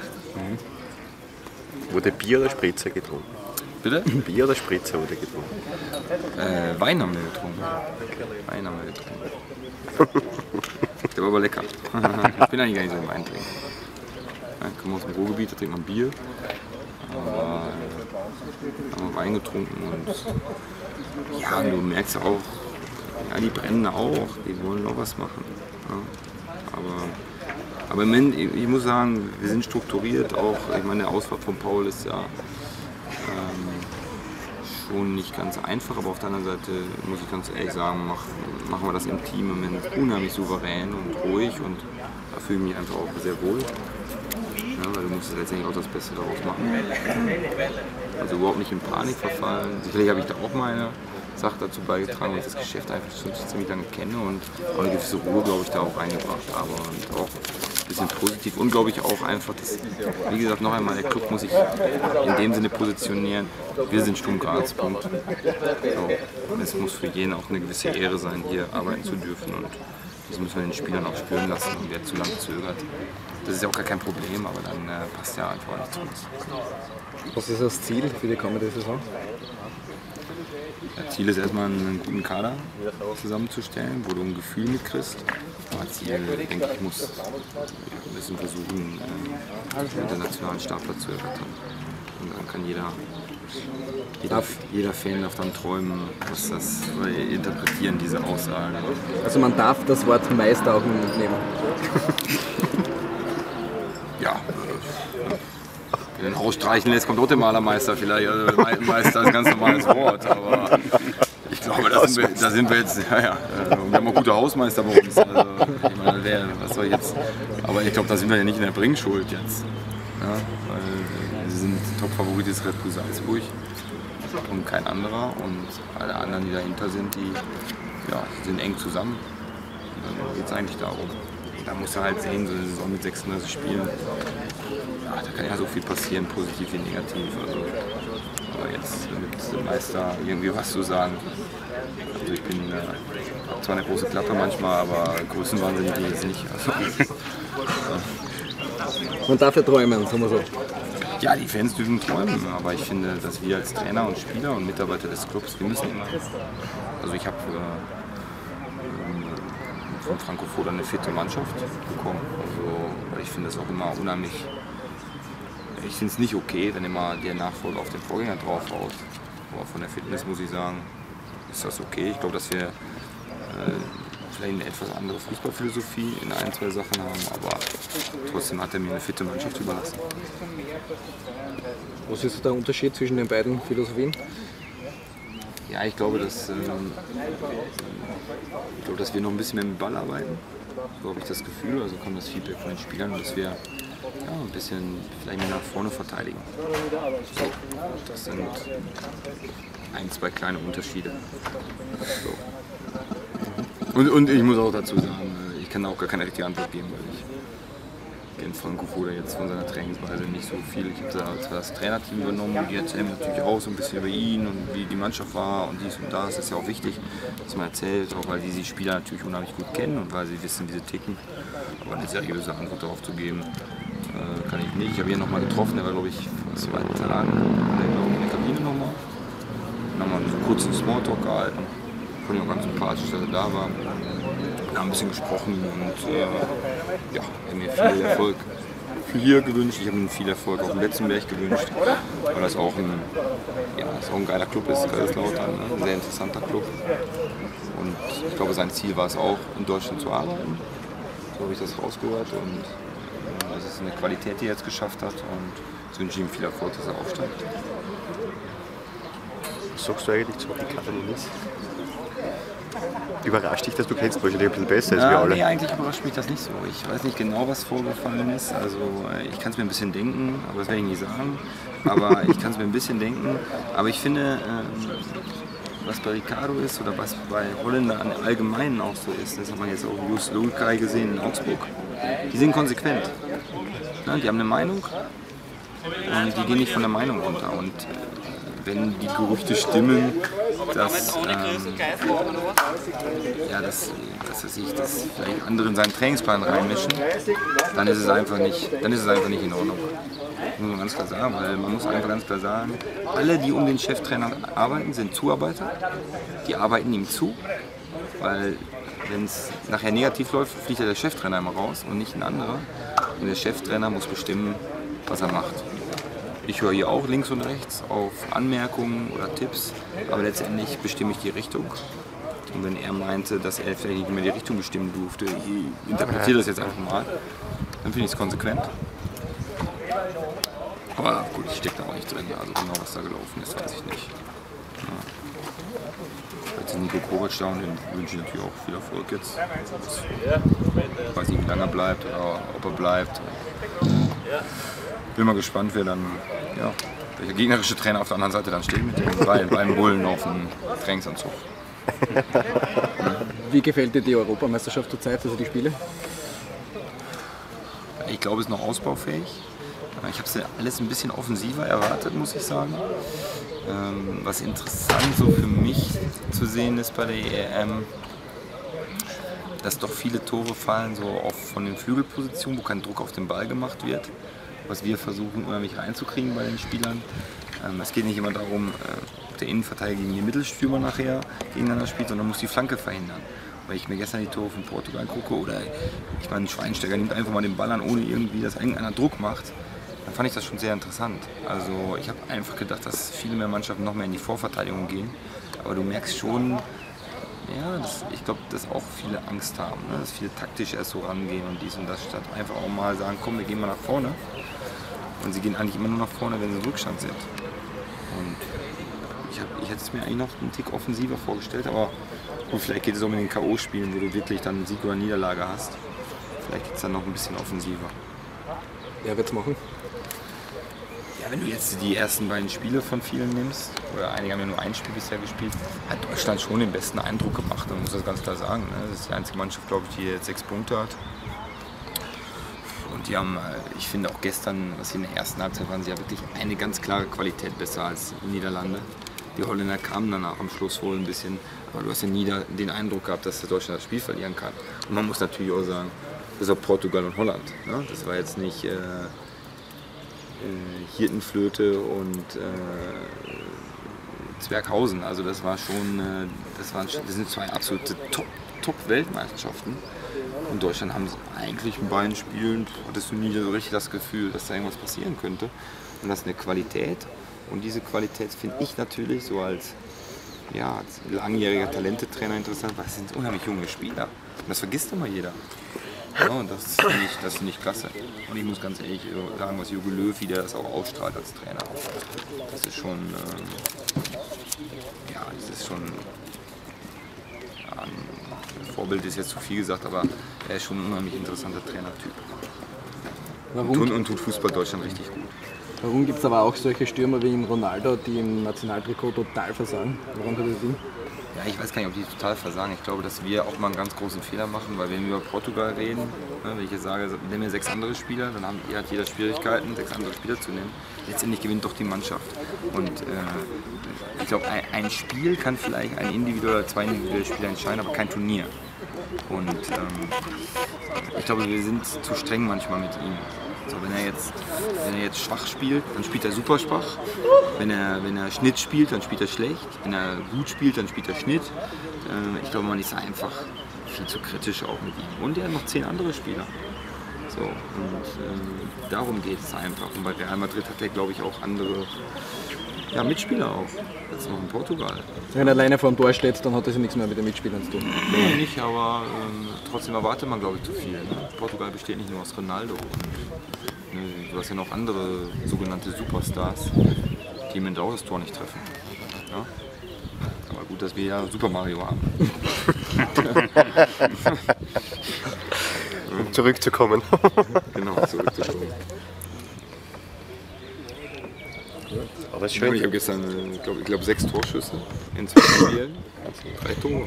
Mhm. Wurde Bier oder Spritzer getrunken? Bitte? Bier oder Spritzer wurde getrunken? Äh, Wein haben wir getrunken. Wein haben wir getrunken. Der war aber lecker. Ich bin eigentlich gar nicht so im Wein trinken. Ja, ich komme aus dem Ruhrgebiet, da trinkt man Bier. Aber äh, haben wir Wein getrunken und ja, du merkst auch, ja, die brennen auch, die wollen auch was machen. Ja. Aber, aber im Moment, ich muss sagen, wir sind strukturiert auch. Ich meine, der Ausfahrt von Paul ist ja ähm, schon nicht ganz einfach, aber auf der anderen Seite muss ich ganz ehrlich sagen, mach, machen wir das im Team im Moment unheimlich souverän und ruhig und da fühle ich mich einfach auch sehr wohl. Ja, weil du musst letztendlich auch das Beste daraus machen. Also überhaupt nicht in Panik verfallen. Sicherlich habe ich da auch meine Sache dazu beigetragen, weil ich das Geschäft einfach schon ziemlich lange kenne und auch eine gewisse Ruhe, glaube ich, da auch reingebracht habe und auch ein bisschen positiv und glaube ich auch einfach, dass, wie gesagt, noch einmal, der Club muss sich in dem Sinne positionieren, wir sind Sturm Graz, Punkt. So. Und es muss für jeden auch eine gewisse Ehre sein, hier arbeiten zu dürfen und das müssen wir den Spielern auch spüren lassen und wer zu lange zögert. Das ist ja auch gar kein Problem, aber dann äh, passt ja einfach nicht zu uns. Was ist das Ziel für die kommende Saison? Das Ziel ist erstmal einen guten Kader zusammenzustellen, wo du ein Gefühl mitkriegst. Aber Ziel, denke ich, muss ein bisschen versuchen, den internationalen Startplatz zu erweitern. Und dann kann jeder, jeder, jeder Fan darf dann träumen, was das, oder interpretieren diese Aussage. Also man darf das Wort Meister auch im Mund nehmen. Ja. Wenn du den rausstreichen lässt, kommt auch der Malermeister vielleicht. Also Meister ist ein ganz normales Wort, aber ich glaube, da sind wir, da sind wir jetzt. Ja, ja. Wir haben auch gute Hausmeister bei uns. Also, ich meine, der, was soll ich jetzt? Aber ich glaube, da sind wir ja nicht in der Bringschuld jetzt. Ja, weil sie sind Top-Favorit ist Red Bull Salzburg und kein anderer. Und alle anderen, die dahinter sind, die ja, sind eng zusammen. Und dann geht es eigentlich darum. Da musst du halt sehen, so eine Saison mit sechsunddreißig Spielen, ja, da kann ja so viel passieren, positiv wie negativ. Also, aber jetzt mit dem Meister irgendwie was zu sagen. Also ich bin äh, hab zwar eine große Klappe manchmal, aber größenwahnsinnig bin ich jetzt nicht. Also, ja. Man darf ja träumen, sagen wir so. Ja, die Fans dürfen träumen, aber ich finde, dass wir als Trainer und Spieler und Mitarbeiter des Clubs, wir müssen immer. Also ich habe äh, von Franco Foda eine fitte Mannschaft bekommen. Also ich finde das auch immer unheimlich. Ich finde es nicht okay, wenn immer der Nachfolger auf den Vorgänger draufhaut. Aber von der Fitness muss ich sagen, ist das okay. Ich glaube, dass wir äh, vielleicht eine etwas andere Fußballphilosophie in ein, zwei Sachen haben, aber trotzdem hat er mir eine fitte Mannschaft überlassen. Was ist der Unterschied zwischen den beiden Philosophien? Ja, ich glaube, dass, ähm, ich glaube, dass wir noch ein bisschen mehr mit dem Ball arbeiten. So habe ich das Gefühl, also kommt das Feedback von den Spielern, dass wir ja, ein bisschen vielleicht mehr nach vorne verteidigen. So, das sind ein, zwei kleine Unterschiede. So. Und, und ich muss auch dazu sagen, ich kann da auch gar keine richtige Antwort geben, weil ich kenne Franco Foda jetzt von seiner Trainingsweise nicht so viel. Ich habe da zwar das Trainerteam übernommen, die erzählen natürlich auch so ein bisschen über ihn und wie die Mannschaft war und dies und das. Das ist ja auch wichtig, dass man erzählt, auch weil die die Spieler natürlich unheimlich gut kennen und weil sie wissen, wie sie ticken. Aber eine seriöse Antwort darauf zu geben, äh, kann ich nicht. Ich habe ihn nochmal getroffen, der war, glaube ich, vor zwei Tagen, der, glaube ich, in der Kabine nochmal. haben wir einen kurzen Smalltalk gehalten. Fand ich auch ganz sympathisch, dass er da war. Wir haben ein bisschen gesprochen und äh, ja, er hat mir viel Erfolg für hier gewünscht. Ich habe ihm viel Erfolg auf dem Betzenberg gewünscht, weil das auch ein, ja, das auch ein geiler Club ist, Kaiserslautern, ne? Ein sehr interessanter Club. Und ich glaube, sein Ziel war es auch, in Deutschland zu arbeiten. So habe ich das rausgehört. Und äh, das ist eine Qualität, die er jetzt geschafft hat. Und ich wünsche ihm viel Erfolg, dass er aufsteigt. Was sagst du eigentlich zu Hockey Katalonien? Überrascht dich, dass du kennst, wahrscheinlich ein bisschen besser als Ja, wir alle. nee, eigentlich überrascht mich das nicht so. Ich weiß nicht genau, was vorgefallen ist. Also ich kann es mir ein bisschen denken, aber das werde ich nie sagen. Aber ich kann es mir ein bisschen denken. Aber ich finde, ähm, was bei Ricardo ist oder was bei Holländern allgemein auch so ist, das hat man jetzt auch Just Lukai gesehen in Augsburg, die sind konsequent. Ja, die haben eine Meinung und die gehen nicht von der Meinung runter. Und wenn die Gerüchte stimmen, dass, ähm, ja, dass, dass, sich, dass vielleicht andere in seinen Trainingsplan reinmischen, dann ist es einfach nicht, dann ist es einfach nicht in Ordnung. Das muss man ganz klar sagen, weil man muss einfach ganz klar sagen, alle, die um den Cheftrainer arbeiten, sind Zuarbeiter. Die arbeiten ihm zu, weil wenn es nachher negativ läuft, fliegt ja der Cheftrainer immer raus und nicht ein anderer. Und der Cheftrainer muss bestimmen, was er macht. Ich höre hier auch links und rechts auf Anmerkungen oder Tipps, aber letztendlich bestimme ich die Richtung. Und wenn er meinte, dass er vielleicht nicht mehr die Richtung bestimmen durfte, ich interpretiere das jetzt einfach mal, dann finde ich es konsequent. Aber gut, ich stecke da auch nicht drin, also genau was da gelaufen ist, weiß ich nicht. Ja. Jetzt ist Nico Kovac da und den wünsche ich natürlich auch viel Erfolg jetzt. Ich weiß nicht, wie lange er bleibt oder ob er bleibt. Bin mal gespannt, wer dann, ja, welcher gegnerische Trainer auf der anderen Seite dann steht mit den beiden, beiden Bullen auf dem Trainingsanzug. Wie gefällt dir die Europameisterschaft zurzeit, also die Spiele? Ich glaube, es ist noch ausbaufähig. Ich habe es ja alles ein bisschen offensiver erwartet, muss ich sagen. Ähm, was interessant so für mich zu sehen ist bei der E M, dass doch viele Tore fallen so oft von den Flügelpositionen, wo kein Druck auf den Ball gemacht wird. Was wir versuchen, unheimlich reinzukriegen bei den Spielern. Ähm, es geht nicht immer darum, äh, ob der Innenverteidiger gegen den Mittelstürmer nachher gegeneinander spielt, sondern muss die Flanke verhindern. Weil ich mir gestern die Tore von Portugal angucke oder ich meine, Schweinsteiger nimmt einfach mal den Ball an, ohne irgendwie, dass irgendeiner Druck macht. Dann fand ich das schon sehr interessant. Also ich habe einfach gedacht, dass viele mehr Mannschaften noch mehr in die Vorverteidigung gehen. Aber du merkst schon, ja, dass, ich glaube, dass auch viele Angst haben, ne? Dass viele taktisch erst so rangehen und dies und das, statt einfach auch mal sagen, komm, wir gehen mal nach vorne. Und sie gehen eigentlich immer nur nach vorne, wenn sie im Rückstand sind. Und ich, hab, ich hätte es mir eigentlich noch einen Tick offensiver vorgestellt, aber gut, vielleicht geht es auch mit den K O-Spielen, wo du wirklich dann einen Sieg oder Niederlage hast. Vielleicht geht es dann noch ein bisschen offensiver. Wer wird's machen? Ja, wenn du jetzt die ersten beiden Spiele von vielen nimmst, oder einige haben ja nur ein Spiel bisher gespielt, hat Deutschland schon den besten Eindruck gemacht, man muss das ganz klar sagen. Ne? Das ist die einzige Mannschaft, glaube ich, die jetzt sechs Punkte hat. Und die haben, ich finde auch gestern, was sie in der ersten Halbzeit waren, sie ja wirklich eine ganz klare Qualität besser als die Niederlande. Die Holländer kamen danach am Schluss wohl ein bisschen, aber du hast ja nie den Eindruck gehabt, dass Deutschland das Spiel verlieren kann. Und man muss natürlich auch sagen, das ist auch Portugal und Holland. Ne? Das war jetzt nicht äh, äh, Hirtenflöte und äh, Zwerghausen. Also das war schon, äh, das, waren, das sind zwei absolute Top-Weltmeisterschaften. In Deutschland haben sie eigentlich in beiden Spielen, hattest du nie so richtig das Gefühl, dass da irgendwas passieren könnte. Und das ist eine Qualität. Und diese Qualität finde ich natürlich so als, ja, als langjähriger Talentetrainer interessant, weil es sind unheimlich junge Spieler. Und das vergisst immer jeder. Ja, und das finde ich, das finde ich klasse. Und ich muss ganz ehrlich sagen, was Jogi Löw, wie der das auch ausstrahlt als Trainer. Das ist schon, ähm, ja, das ist schon, ja, ein Vorbild ist jetzt zu viel gesagt, aber er ist schon ein unheimlich interessanter Trainertyp. Und tut, und tut Fußball Deutschland richtig gut. Warum gibt es aber auch solche Stürmer wie in Ronaldo, die im Nationaltrikot total versagen? Warum tut das Sinn? Ja, ich weiß gar nicht, ob die total versagen. Ich glaube, dass wir auch mal einen ganz großen Fehler machen, weil wenn wir über Portugal reden, ne, wenn ich jetzt sage, nehmen wir sechs andere Spieler, dann haben, hat jeder Schwierigkeiten, sechs andere Spieler zu nehmen. Letztendlich gewinnt doch die Mannschaft. Und äh, ich glaube, ein, ein Spiel kann vielleicht ein individueller oder zwei individuelle Spieler entscheiden, aber kein Turnier. Und ähm, ich glaube, wir sind zu streng manchmal mit ihm. So, wenn er jetzt, wenn er jetzt schwach spielt, dann spielt er super schwach. Wenn er, wenn er Schnitt spielt, dann spielt er schlecht. Wenn er gut spielt, dann spielt er Schnitt. Äh, ich glaube, man ist einfach viel zu kritisch auch mit ihm. Und er hat noch zehn andere Spieler. So, und ähm, darum geht es einfach. Und bei Real Madrid hat er, glaube ich, auch andere ja, Mitspieler auch. Jetzt noch in Portugal. Wenn er alleine vor dem Tor steht, dann hat das ja nichts mehr mit den Mitspielern zu tun. Nee, nicht, aber ähm, trotzdem erwartet man, glaube ich, zu viel. Ne? Portugal besteht nicht nur aus Ronaldo. Und, ne, du hast ja noch andere sogenannte Superstars, die mit auch das Tor nicht treffen. Ja? Aber gut, dass wir ja Super Mario haben. Um zurückzukommen. Genau, zurückzukommen. Aber das ist Ich schön. habe gestern, ich glaube, ich glaub, sechs Torschüsse in zwei Spielen. Drei Tore.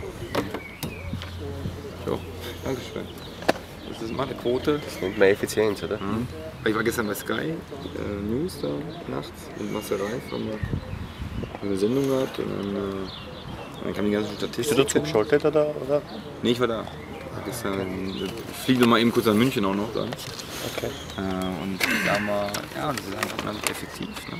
Ja, Dankeschön. Das ist mal eine Quote. Das nennt man Effizienz, oder? Mhm. Ich war gestern bei Sky äh, News da nachts mit Marcel Reif, haben wir eine Sendung gehabt und dann, äh, dann kam die ganze Bist du Statistik. dazu geschaltet oder? oder? Nee, ich war da. Gestern, ich fliege noch mal eben kurz nach München auch noch dann. Okay. Äh, und da haben wir, ja, das ist einfach unheimlich effektiv. Ne?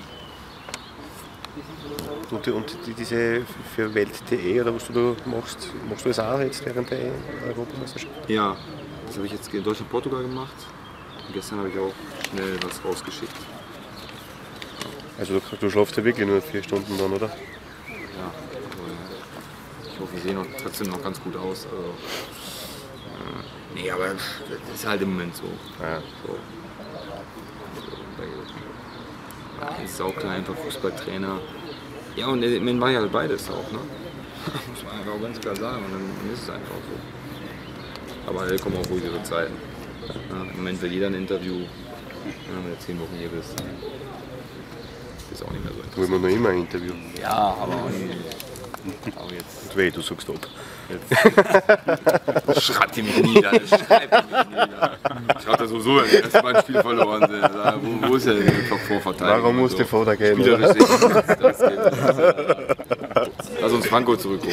Und, die, und die, diese für Welt punkt de oder was du da machst, machst du das auch jetzt während der Europameisterschaft? Ja, das habe ich jetzt in Deutschland-Portugal gemacht. Und gestern habe ich auch schnell was rausgeschickt. Also du, du schlafst ja wirklich nur vier Stunden dann, oder? Ja, also ich hoffe, wir sehen noch, trotzdem noch ganz gut aus. Also, äh, nee, aber das ist halt im Moment so. Ja. so. Also, ist auch klar, einfach Fußballtrainer. Ja, und im Moment mache ich halt beides auch, ne? Muss man einfach auch ganz klar sagen. Und dann, dann ist es einfach so. Aber da kommen auch ruhigere Zeiten. Ja, im Moment will jeder ein Interview, ja, wenn du zehn Wochen hier bist. Ist auch nicht mehr so Da will man noch immer ein Interview. Ja, aber auch nicht. Aber jetzt. Und weh, du sagst ab. jetzt. Schreibt ihr mich nieder, schreibt ihr mich nieder. Schaut das sowieso, dass wir ein Spiel verloren sind. Wo, wo ist der Vorverteidigung? Warum musste so? Vorder gehen? Spielerisch das, das geht. Lass uns Franco zurückholen.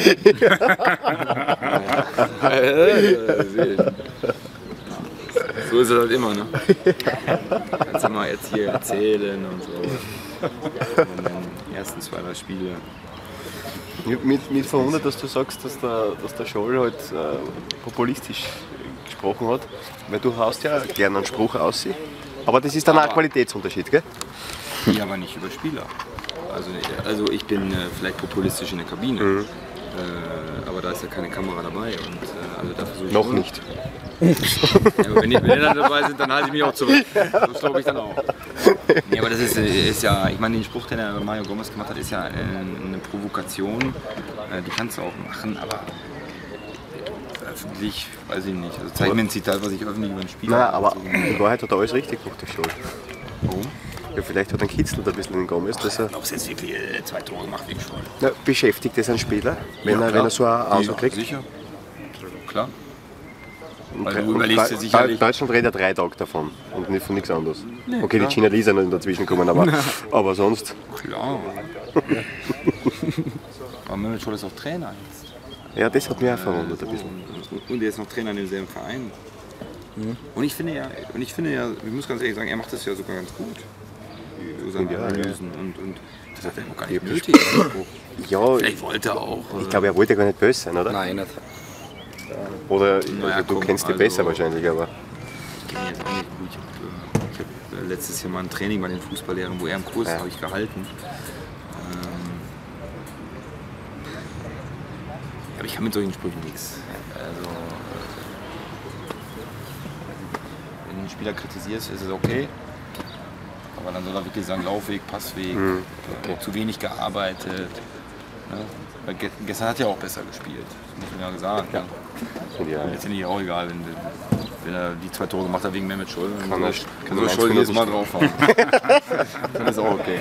So ist es halt immer, ne? Kannst du mal jetzt hier erzählen und so. Und dann die ersten zwei, drei Spiele. Mit, mit verwundert, dass du sagst, dass der, dass der Scholl halt äh, populistisch gesprochen hat, weil du haust ja gerne einen Spruch aus. Aber das ist dann auch ein Qualitätsunterschied, gell? Ja, aber nicht über Spieler. Also, also ich bin äh, vielleicht populistisch in der Kabine, Mhm. äh, aber da ist ja keine Kamera dabei. Und, äh, also da versuche ich Noch schon- nicht. Ja, aber wenn die Bilder dabei sind, dann halte ich mich auch zurück. So glaube ich dann auch. Nee, aber das ist, äh, ist ja, ich meine, den Spruch, den er Mario Gomez gemacht hat, ist ja äh, eine Provokation. Äh, die kannst du auch machen, aber öffentlich, weiß ich nicht. Also zeig mir ein Zitat, was ich öffentlich über ein Spiel Nein, aber so- in Wahrheit hat er alles richtig gemacht, der Scholl. Warum? Ja, vielleicht hat er kitzelt ein bisschen den Gomez, dass er Glaubst du jetzt wirklich äh, zwei Tore gemacht wegen Scholl? na, beschäftigt ist ein Spieler, wenn, Ja, er, klar. wenn er so eine Ansage Ja, kriegt. sicher. Klar. Und Weil drei- du überlegst dir und sicherlich- Deutschland redet drei Tage davon und nicht von nichts anderes. Okay, klar. die China Lisa noch dazwischen kommen, aber, aber sonst. Klar. Aber Mehmet Scholl ist auch Trainer jetzt. Ja, das hat mich auch verwundert ein bisschen. Und- Und er ist noch Trainer in demselben Verein. Und ich finde ja, und ich finde ja, ich muss ganz ehrlich sagen, er macht das ja sogar ganz gut. So seine Ja, ja. Analysen. Und, und das hat er noch gar nicht nötig. den Spruch. Ja, Vielleicht wollte er auch. ich glaube, er wollte gar nicht böse sein, oder? Nein, nicht. Oder Naja, du komm, kennst die also- besser wahrscheinlich, aber. Ich kenne ihn jetzt auch nicht gut. Ich habe ich hab, äh, letztes Jahr mal ein Training bei den Fußballlehrern, wo er im Kurs Ja. habe ich gehalten. Ähm, aber ich kann mit solchen Sprüchen nichts. Also, wenn du einen Spieler kritisierst, ist es okay. Aber dann soll er wirklich sagen, Laufweg, Passweg, Mhm, äh, zu wenig gearbeitet. Ne? Weil ge gestern hat er auch besser gespielt, das muss man ja sagen. Ja. Ja, Letztendlich auch egal, wenn, wenn er die zwei Tore gemacht hat wegen Mehmet Scholl, dann Kann soll, er- kann kann soll er Scholl eins jedes Mal drauf haben. Dann ist auch okay.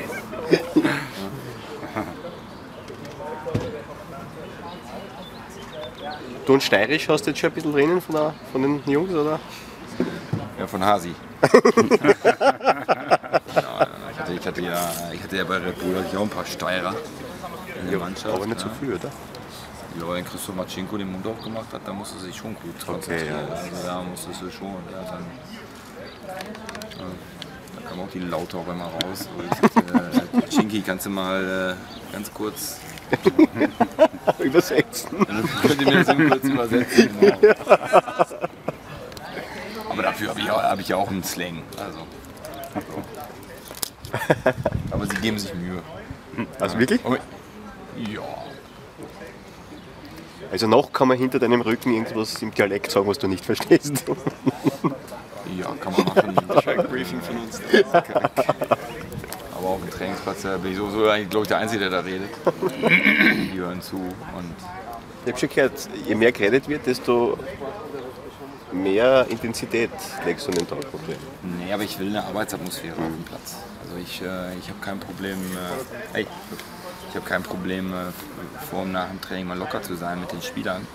Du und Steirisch hast du jetzt schon ein bisschen drinnen von, der, von den Jungs, oder? Ja, von Hasi. ja, ich, hatte, ich, hatte ja, ich hatte ja bei Red Bull hatte ich auch ein paar Steirer in der Mannschaft. Aber nicht so ja. viel, oder? Ja, wenn Christoph Marcinko den Mund aufgemacht hat, dann musste er sich schon gut konzentrieren. ja. Also da musstest du schon. Ja, dann Da kam auch die Laute auch immer raus. Und, äh, Chinky, kannst du mal äh, ganz kurz übersetzen? Könnt ihr mir das eben kurz übersetzen? Genau. Aber dafür habe ich, hab ich ja auch einen Slang. Also. Aber sie geben sich Mühe. Also wirklich? Ja. Also noch kann man hinter deinem Rücken irgendwas im Dialekt sagen, was du nicht verstehst. Ja, kann man machen. Briefing von uns. Aber auf dem Trainingsplatz da bin ich so, so eigentlich, glaube ich, der Einzige, der da redet. Die hören zu. Und Ich habe schon gehört, je mehr geredet wird, desto mehr Intensität legst du an den Tag. Okay. nee, aber ich will eine Arbeitsatmosphäre auf dem Platz. Also ich, äh, ich habe kein Problem, äh, hey, ich habe kein Problem, äh, vor und nach dem Training mal locker zu sein mit den Spielern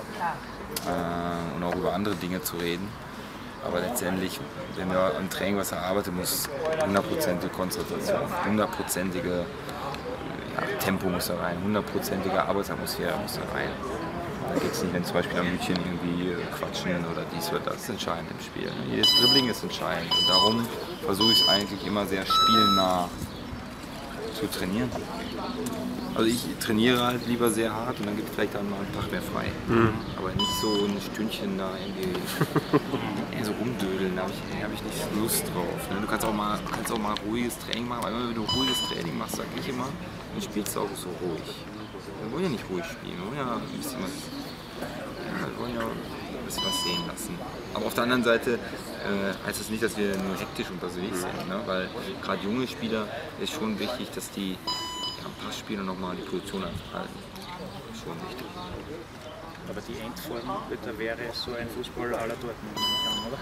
äh, und auch über andere Dinge zu reden. Aber letztendlich, wenn wir im Training was erarbeiten, muss hundertprozentige Konzentration, hundertprozentige ja, Tempo muss da rein, hundertprozentige Arbeitsatmosphäre muss da rein. Da geht es nicht, wenn zum Beispiel am Hütchen irgendwie quatschen oder dies oder das ist entscheidend im Spiel. Jedes Dribbling ist entscheidend und darum versuche ich es eigentlich immer sehr spielnah zu trainieren. Also ich trainiere halt lieber sehr hart und dann gibt es vielleicht dann mal einen Tag mehr frei. Mhm. Aber nicht so ein Stündchen da irgendwie eher so rumdödeln, da habe ich, hab ich nicht Lust drauf. Ne? Du kannst auch mal, du kannst auch mal ruhiges Training machen, weil wenn du ruhiges Training machst, sag ich immer, dann spielst du auch so ruhig. Wir wollen ja nicht ruhig spielen, wir wollen ja ein bisschen was, ja, wir wollen ja ein bisschen was sehen lassen. Aber auf der anderen Seite äh, heißt das nicht, dass wir nur hektisch unterwegs sind, ne? Weil gerade junge Spieler ist schon wichtig, dass die ja, am Pass spielen und nochmal die Position halten. Schon wichtig. Aber die Endform da wäre so ein Fußball à la Dortmund, oder?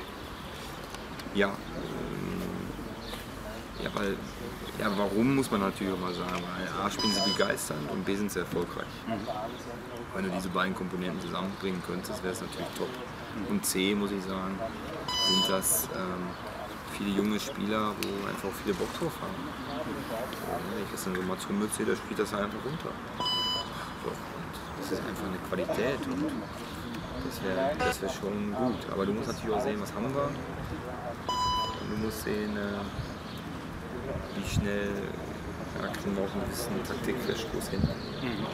Ja, ähm, ja, weil, ja, warum muss man natürlich auch mal sagen, weil A spielen sie begeisternd und B sind sie erfolgreich. Mhm. Wenn du diese beiden Komponenten zusammenbringen könntest, wäre es natürlich top. Mhm. Und C, muss ich sagen, sind das ähm, viele junge Spieler, wo einfach auch viele Bock drauf haben. Wenn ich jetzt so mal zum Mütze, der spielt das halt einfach runter. So, und das ist einfach eine Qualität und das wäre das wär schon gut. Aber du musst natürlich auch sehen, was haben wir. Und du musst sehen, äh, wie schnell ja, kriegen wir auch einen gewissen Taktikverstoß hin. Mhm.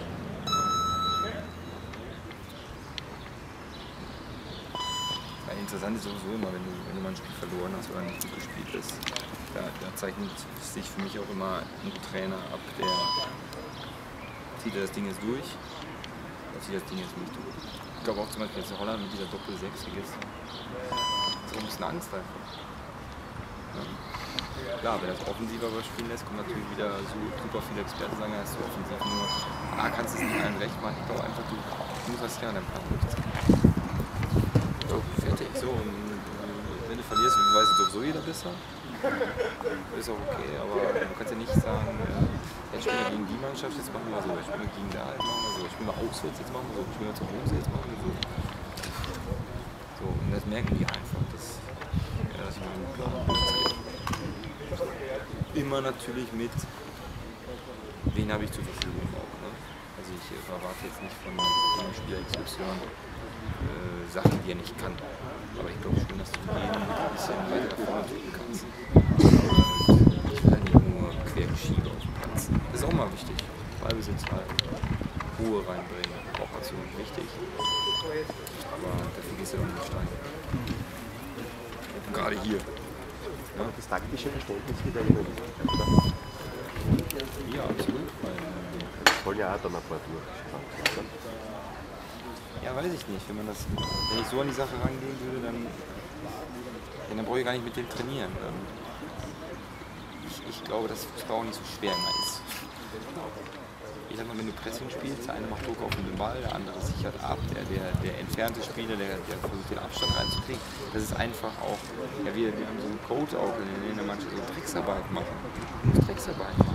Interessant ist sowieso immer, wenn du, wenn du mal ein Spiel verloren hast oder nicht gut gespielt hast. Da, da zeichnet sich für mich auch immer ein Trainer ab, der zieht er das Ding jetzt durch oder zieht das Ding jetzt nicht durch. Ich glaube auch zum Beispiel jetzt in Holland mit dieser Doppel-sechs ist so ein bisschen Angst einfach. Ja. Klar, wenn das offensiver spielen lässt, kommt natürlich wieder so super viele Experten sagen, dass du offensiv nur, ah, kannst du es nicht allen recht machen. Ich glaube einfach, du, du musst ja an deinem Plan durchziehen. So, fertig. So, und wenn du verlierst, weiß es doch so jeder besser. Ist auch okay, aber du kannst ja nicht sagen, jetzt spielen wir gegen die Mannschaft, jetzt machen wir so, jetzt spielen wir gegen der Alten, machen wir so, jetzt spielen wir auswärts, jetzt machen wir so, jetzt spielen wir zu Hause, jetzt machen wir so. So, und das merken die einfach, dass, ja, dass ich meinen Plan durchziehe. Immer natürlich mit, wen habe ich zur Verfügung auch. Ne? Also ich erwarte jetzt nicht von dem Spieler X Y äh, Sachen, die er nicht kann. Aber ich glaube schon, dass du jeden ein bisschen weiter vorne drücken kannst. Und ich will halt nicht nur Quergeschiebe auf dem Platz. Das ist auch mal wichtig. Ballbesitz halten, Ruhe reinbringen, auch absolut wichtig. Aber dafür gehst du doch nicht stein. Gerade hier. Ja, das taktische Verständnis wird ja immer wichtiger, oder? Ja, absolut. Weil, das wollen ja auch dann ein paar durch. Ja, weiß ich nicht. Wenn, man das, wenn ich so an die Sache rangehen würde, dann, ja, dann brauche ich gar nicht mit dem trainieren. Ich, ich glaube, dass Fußball auch nicht so schwer immer ist. Ich sag mal, wenn du Pressing spielst, der eine macht Druck auf den Ball, der andere sichert ab, der, der, der entfernte Spieler, der, der versucht den Abstand reinzukriegen. Das ist einfach auch, ja, wir, wir haben so einen Coach auch in der Mannschaft, so Drecksarbeit machen. Du musst Drecksarbeit machen.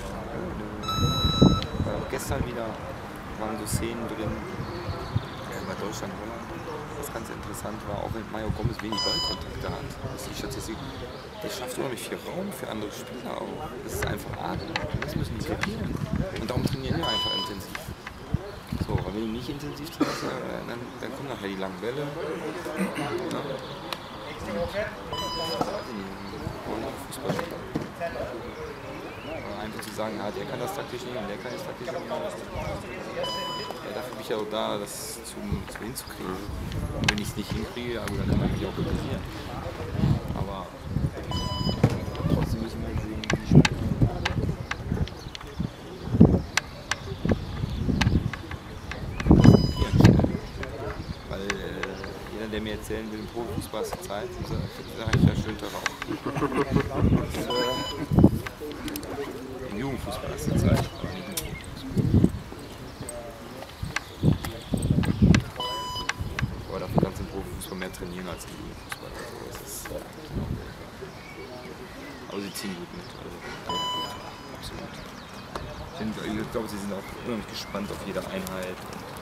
Ja, auch gestern wieder waren so Szenen drin, ja, bei Deutschland, Holland, was ganz interessant war, auch wenn Mario Gomez wenig Ballkontakte hat. Das ist die Statistik, der schafft unheimlich viel Raum für andere Spieler auch. Das ist einfach Atmen. Das müssen die kapieren. Und darum trainieren wir einfach intensiv. So, aber wenn du nicht intensiv trainierst, dann, dann kommen nachher die langen Bälle. Ja. Fußball. Einfach zu sagen, ja, der kann das taktisch nicht und der kann das taktisch nicht. Ja, dafür bin ich ja auch da, das zu, zu hinzukriegen. Und wenn ich es nicht hinkriege, ja, gut, dann kann ich mich auch kritisieren. Aber trotzdem müssen wir sehen, wie die spielen. Weil äh, jeder, der mir erzählen will, im Profifußball ist die Zeit, sage ich ja schön darauf. Im Jugendfußball ist die Zeit, aber nicht im Profifußball. Aber dafür kannst du im Profifußball mehr trainieren als im Jugendfußball. Also das ist, äh, genau. Aber sie ziehen gut mit, also absolut. Ich glaube, sie sind auch unheimlich gespannt auf jede Einheit.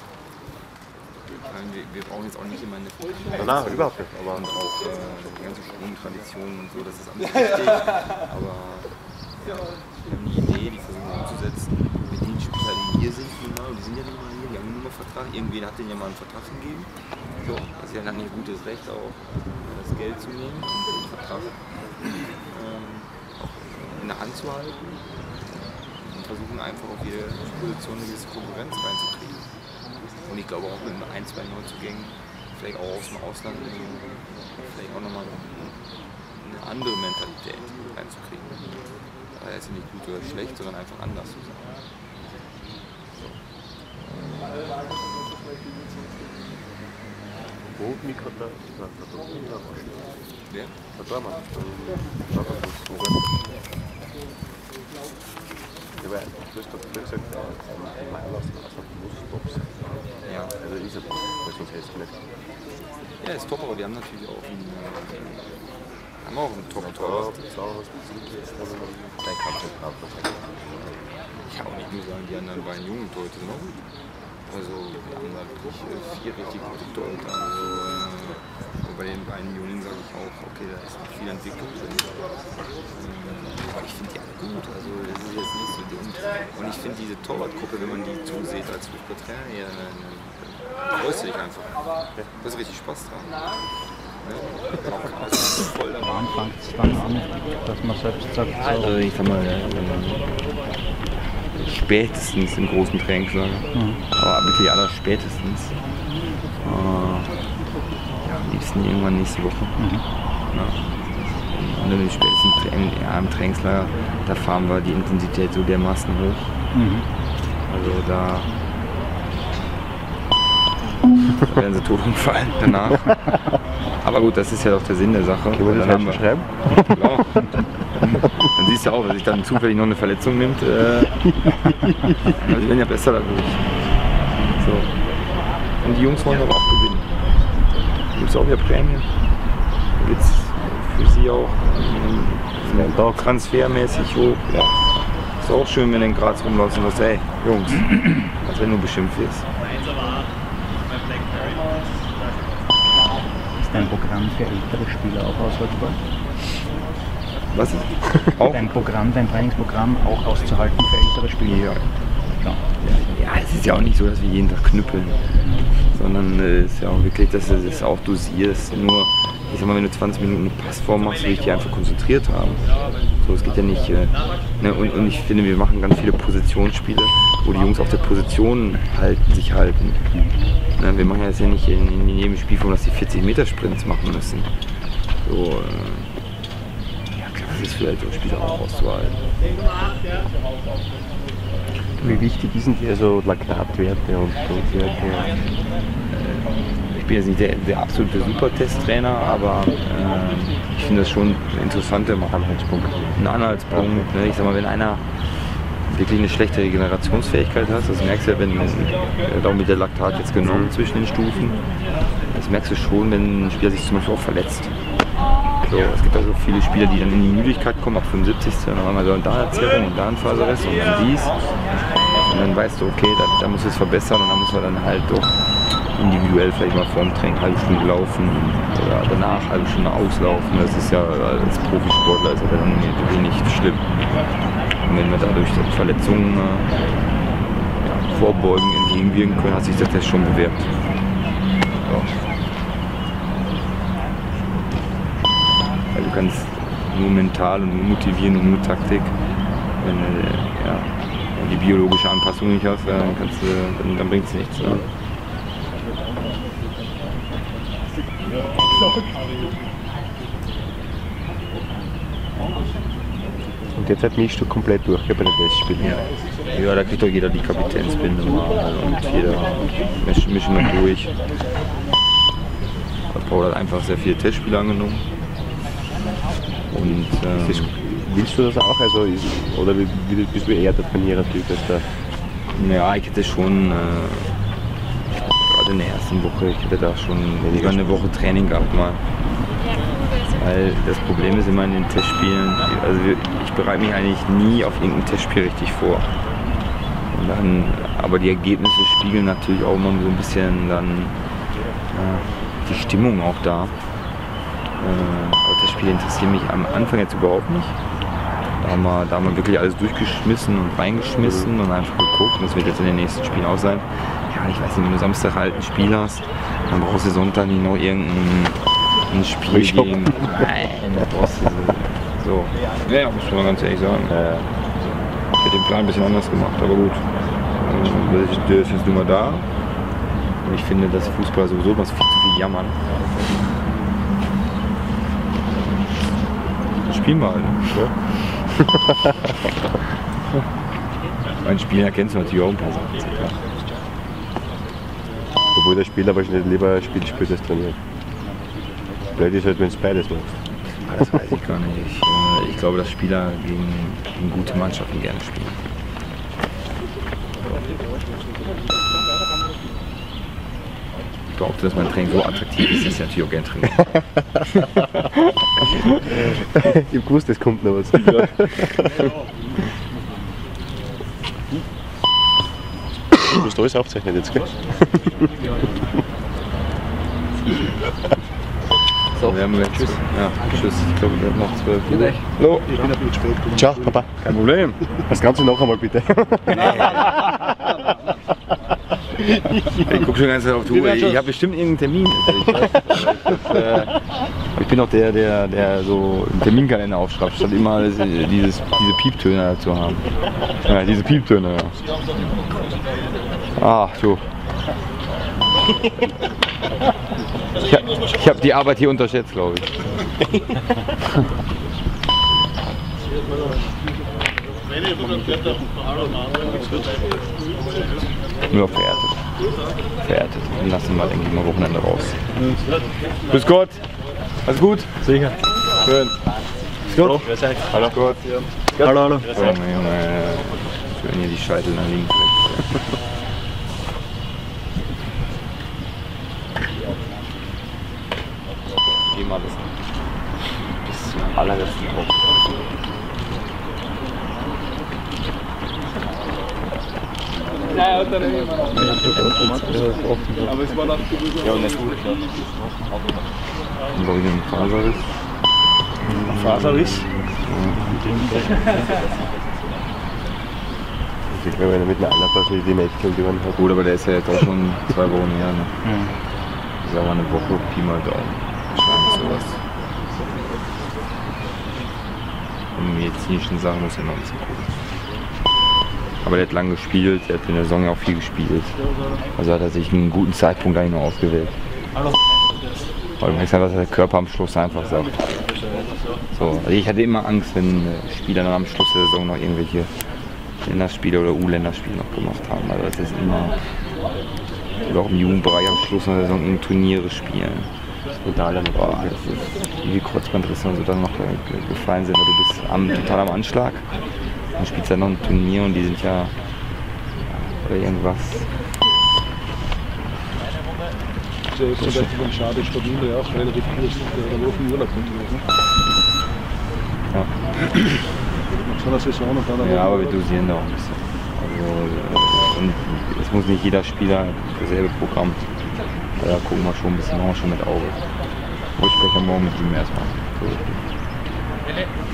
Wir, wir brauchen jetzt auch nicht immer eine Nein, nein, überhaupt nicht. Aber und auch äh, die ganze Sprungtradition und so, das ist alles wichtig. Aber ja, wir haben eine Idee, die versuchen wir umzusetzen. Mit den Spielern, die hier sind, nun mal, und die sind ja nun mal hier, die haben nur mal Vertrag. Irgendwen hat denen ja mal einen Vertrag gegeben. So, das ist ja dann ihr gutes Recht auch, das Geld zu nehmen und den Vertrag ähm, auch in der Hand zu halten. Und versuchen einfach auf jede Position eine gewisse Konkurrenz reinzukriegen. Und ich glaube auch mit ein, zwei Neuzugängen, vielleicht auch aus dem Ausland, vielleicht auch nochmal eine andere Mentalität reinzukriegen. Das heißt ja nicht gut oder schlecht, sondern einfach anders zu sein. wo Mikro da? Na, da da da Wer? da da mal. Da da da. Ja, weil du hast doch gesagt, ein Mailer aus dem Busstops. Ja. Also ist er, weil sonst hättest du nicht. Ja, ist top, aber wir haben natürlich auch einen, äh, haben auch einen Top-Tor. Ich kann auch nicht nur sagen, die anderen beiden jungen Torhüter sind auch gut. Also wir haben da wirklich äh, vier richtig gute Torhüter. Also, äh, bei den beiden Jungen sage ich auch, okay, da ist noch viel Entwicklung drin. Ähm, aber ich finde die alle gut. Also das ist jetzt nicht so dumm. Und ich finde diese Torwartgruppe, wenn man die zusieht als Fußballtrainer, ja, dann freust du dich einfach. Du hast richtig Spaß dran. Wann fängt es dann an, dass man selbst sagt, so, Also ich sag mal, spätestens im großen Trainingslager. Mhm. Aber wirklich aller spätestens. Äh, ja, am liebsten irgendwann nächste Woche. Mhm. Ja. Und dann spätestens im, ja, im Trainingslager, da fahren wir die Intensität so dermaßen hoch. Mhm. Also da, da werden sie tot umfallen danach. Aber gut, das ist ja doch der Sinn der Sache. Können wir das dann wir schreiben? Klar. Dann siehst du auch, wenn sich dann zufällig noch eine Verletzung nimmt. Äh, die werden ja besser dadurch. So. Und die Jungs wollen aber auch gewinnen. Da gibt es auch wieder Prämien. Da gibt es für sie auch ähm, transfermäßig hoch. Ja. Ist auch schön, wenn du in Graz rumläufst und sagst, hey Jungs, als wenn du beschimpft wirst. ist dein Programm für ältere Spieler auch aushaltbar? Was ist? Auch? Dein Programm, dein Trainingsprogramm auch auszuhalten für ältere Spieler? Ja. Ja. Ja, es ist ja auch nicht so, dass wir jeden Tag knüppeln, sondern es äh, ist ja auch wirklich, dass du es auch dosierst. Nur, ich sag mal, wenn du zwanzig Minuten eine Passform machst, will ich die einfach konzentriert haben. So, es geht ja nicht. Äh, ne, und, und ich finde, wir machen ganz viele Positionsspiele, wo die Jungs auf der Position halt, sich halten. Ne, wir machen ja jetzt ja nicht in, in jedem Spielform, dass die vierzig Meter Sprints machen müssen. So, äh, ja, klar, das ist vielleicht auch Spieler auch auszuhalten. Wie wichtig sind dir so Laktatwerte und Blutwerte? Ich bin jetzt nicht der, der absolute Supertesttrainer, aber äh, ich finde das schon interessante Anhaltspunkt. Ein Anhaltspunkt. Ne? Ich sag mal, wenn einer wirklich eine schlechte Regenerationsfähigkeit hat, das merkst du ja, wenn er hat auch mit der Laktat jetzt genommen zwischen den Stufen. Das merkst du schon, wenn ein Spieler sich zum Beispiel auch verletzt. So, es gibt also viele Spieler, die dann in die Müdigkeit kommen, ab fünfundsiebzig. Und dann haben wir so da eine Zerrung und da ein Faserriss und dann dies. Und dann weißt du, okay, da, da muss es verbessern und dann muss man dann halt doch individuell vielleicht mal vorm Training eine halbe Stunde laufen oder danach eine halbe Stunde auslaufen. Das ist ja als Profisportler ist ja dann wenig schlimm. Und wenn wir dadurch Verletzungen äh, ja, vorbeugen, entgegenwirken können, hat sich das Test schon bewährt. Ja. kannst nur mental und nur motivieren und nur Taktik. Wenn du ja, die biologische Anpassung nicht hast, dann, kannst du, dann, dann bringt es nichts. Ne? Und derzeit mischst du komplett durch, gell, bei den Testspielen? Ja. Ja, da kriegt doch jeder die Kapitänsbinde mal und jeder mischt, mischt mal durch. Paul hat einfach sehr viele Testspiele angenommen. Und, ähm, das, willst du das auch? Also, ist, oder wie, wie, bist du eher der Trainierer-Typ als der? Ja, ich hätte schon, äh, gerade in der ersten Woche, ich hätte da schon über eine Woche Training gehabt mal. Weil das Problem ist immer in den Testspielen, also ich bereite mich eigentlich nie auf irgendein Testspiel richtig vor. Und dann, aber die Ergebnisse spiegeln natürlich auch immer so ein bisschen dann ja, die Stimmung auch da. Äh, aber Testspiele interessieren mich am Anfang jetzt überhaupt nicht. Da haben wir, da haben wir wirklich alles durchgeschmissen und reingeschmissen und einfach geguckt. Und das wird jetzt in den nächsten Spielen auch sein. Ja, ich weiß nicht, wenn du Samstag halt ein Spiel hast, dann brauchst du Sonntag nicht noch irgendein ein Spiel gegen. Nein, da brauchst du so. Ja, muss man ganz ehrlich sagen. Ja. Ich hätte den Plan ein bisschen anders gemacht, aber gut. Der ist jetzt nun mal da. Und ich finde, dass Fußball sowieso was viel zu viel jammern. Spielen wir halt. Ja. Ein Spiel erkennst du natürlich auch ein paar Sachen. Obwohl der Spieler wahrscheinlich lieber Spiel spielt als trainiert. Blöd ist halt, wenn es beides machst. Das weiß ich gar nicht. Ich, äh, ich glaube, dass Spieler gegen, gegen gute Mannschaften gerne spielen. Ich behaupte, dass mein Training so attraktiv ist, dass ich natürlich auch gerne trainiere. Ich habe gewusst, es kommt noch was. Du musst alles aufzeichnen jetzt, gell? So, wir haben gleich Tschüss. Ja, Tschüss. Ich glaube, wir haben noch zwölf. Hallo. Ich bin ein bisschen spät gekommen. Ciao, Papa. Kein Problem. Das Ganze noch einmal bitte. Ich gucke schon ganz auf die Uhr. Ich habe bestimmt irgendeinen Termin. Also ich, weiß, das, äh, ich bin auch der, der, der so einen Terminkalender aufschreibt, statt immer dieses, diese Pieptöne zu haben. Ja, diese Pieptöne, ja. Ah, so. Ich habe ich hab die Arbeit hier unterschätzt, glaube ich. Nur verärtet. Verärtet. Dann lassen wir, denke ich, mal Wochenende raus. Grüß Gott. Alles gut? Sicher. Schön. Grüß Gott. Hallo. Gott. Hallo, hallo. Junge, Junge. Schön hier die Scheitel nach links. Gehen wir alles bis zum allerletzten Woche. Ja, aber es war nach Ja, und nicht gut, ja. Und glaube ich ein Faserriss. Ein Faserriss? Ich glaube, wenn er mit einer anderen Person die Mädchen gewonnen hat. Gut, aber der ist ja jetzt auch schon zwei Wochen her. Ne? Mhm. Das ist aber eine Woche, Pi mal Daumen. Wahrscheinlich sowas. Und die medizinischen Sachen muss er noch ein bisschen gucken. Aber der hat lange gespielt, der hat in der Saison ja auch viel gespielt. Also hat er sich einen guten Zeitpunkt eigentlich noch ausgewählt. Weil du merkst einfach, dass der Körper am Schluss einfach sagt. So, also ich hatte immer Angst, wenn Spieler dann am Schluss der Saison noch irgendwelche Länderspiele oder U-Länderspiele noch gemacht haben. Also das ist immer, oder auch im Jugendbereich am Schluss der Saison irgendeine Turniere spielen. Total, boah, das ist, wie die Kreuzbandrisse und so dann noch gefallen sind, weil du bist am, total am Anschlag. Dann spielst du dann noch ein Turnier und die sind ja oder irgendwas. Das ist ja grundsätzlich ein schade stabil, ja auch relativ viel der Woche Urlaub gewesen. Ja. Nach so einer Saison und dann Ja, aber wir dosieren da auch ein bisschen. Also, und es muss nicht jeder Spieler dasselbe Programm. Da gucken wir schon ein bisschen, machen wir schon mit Auge. Ich spreche morgen mit ihm erstmal. So.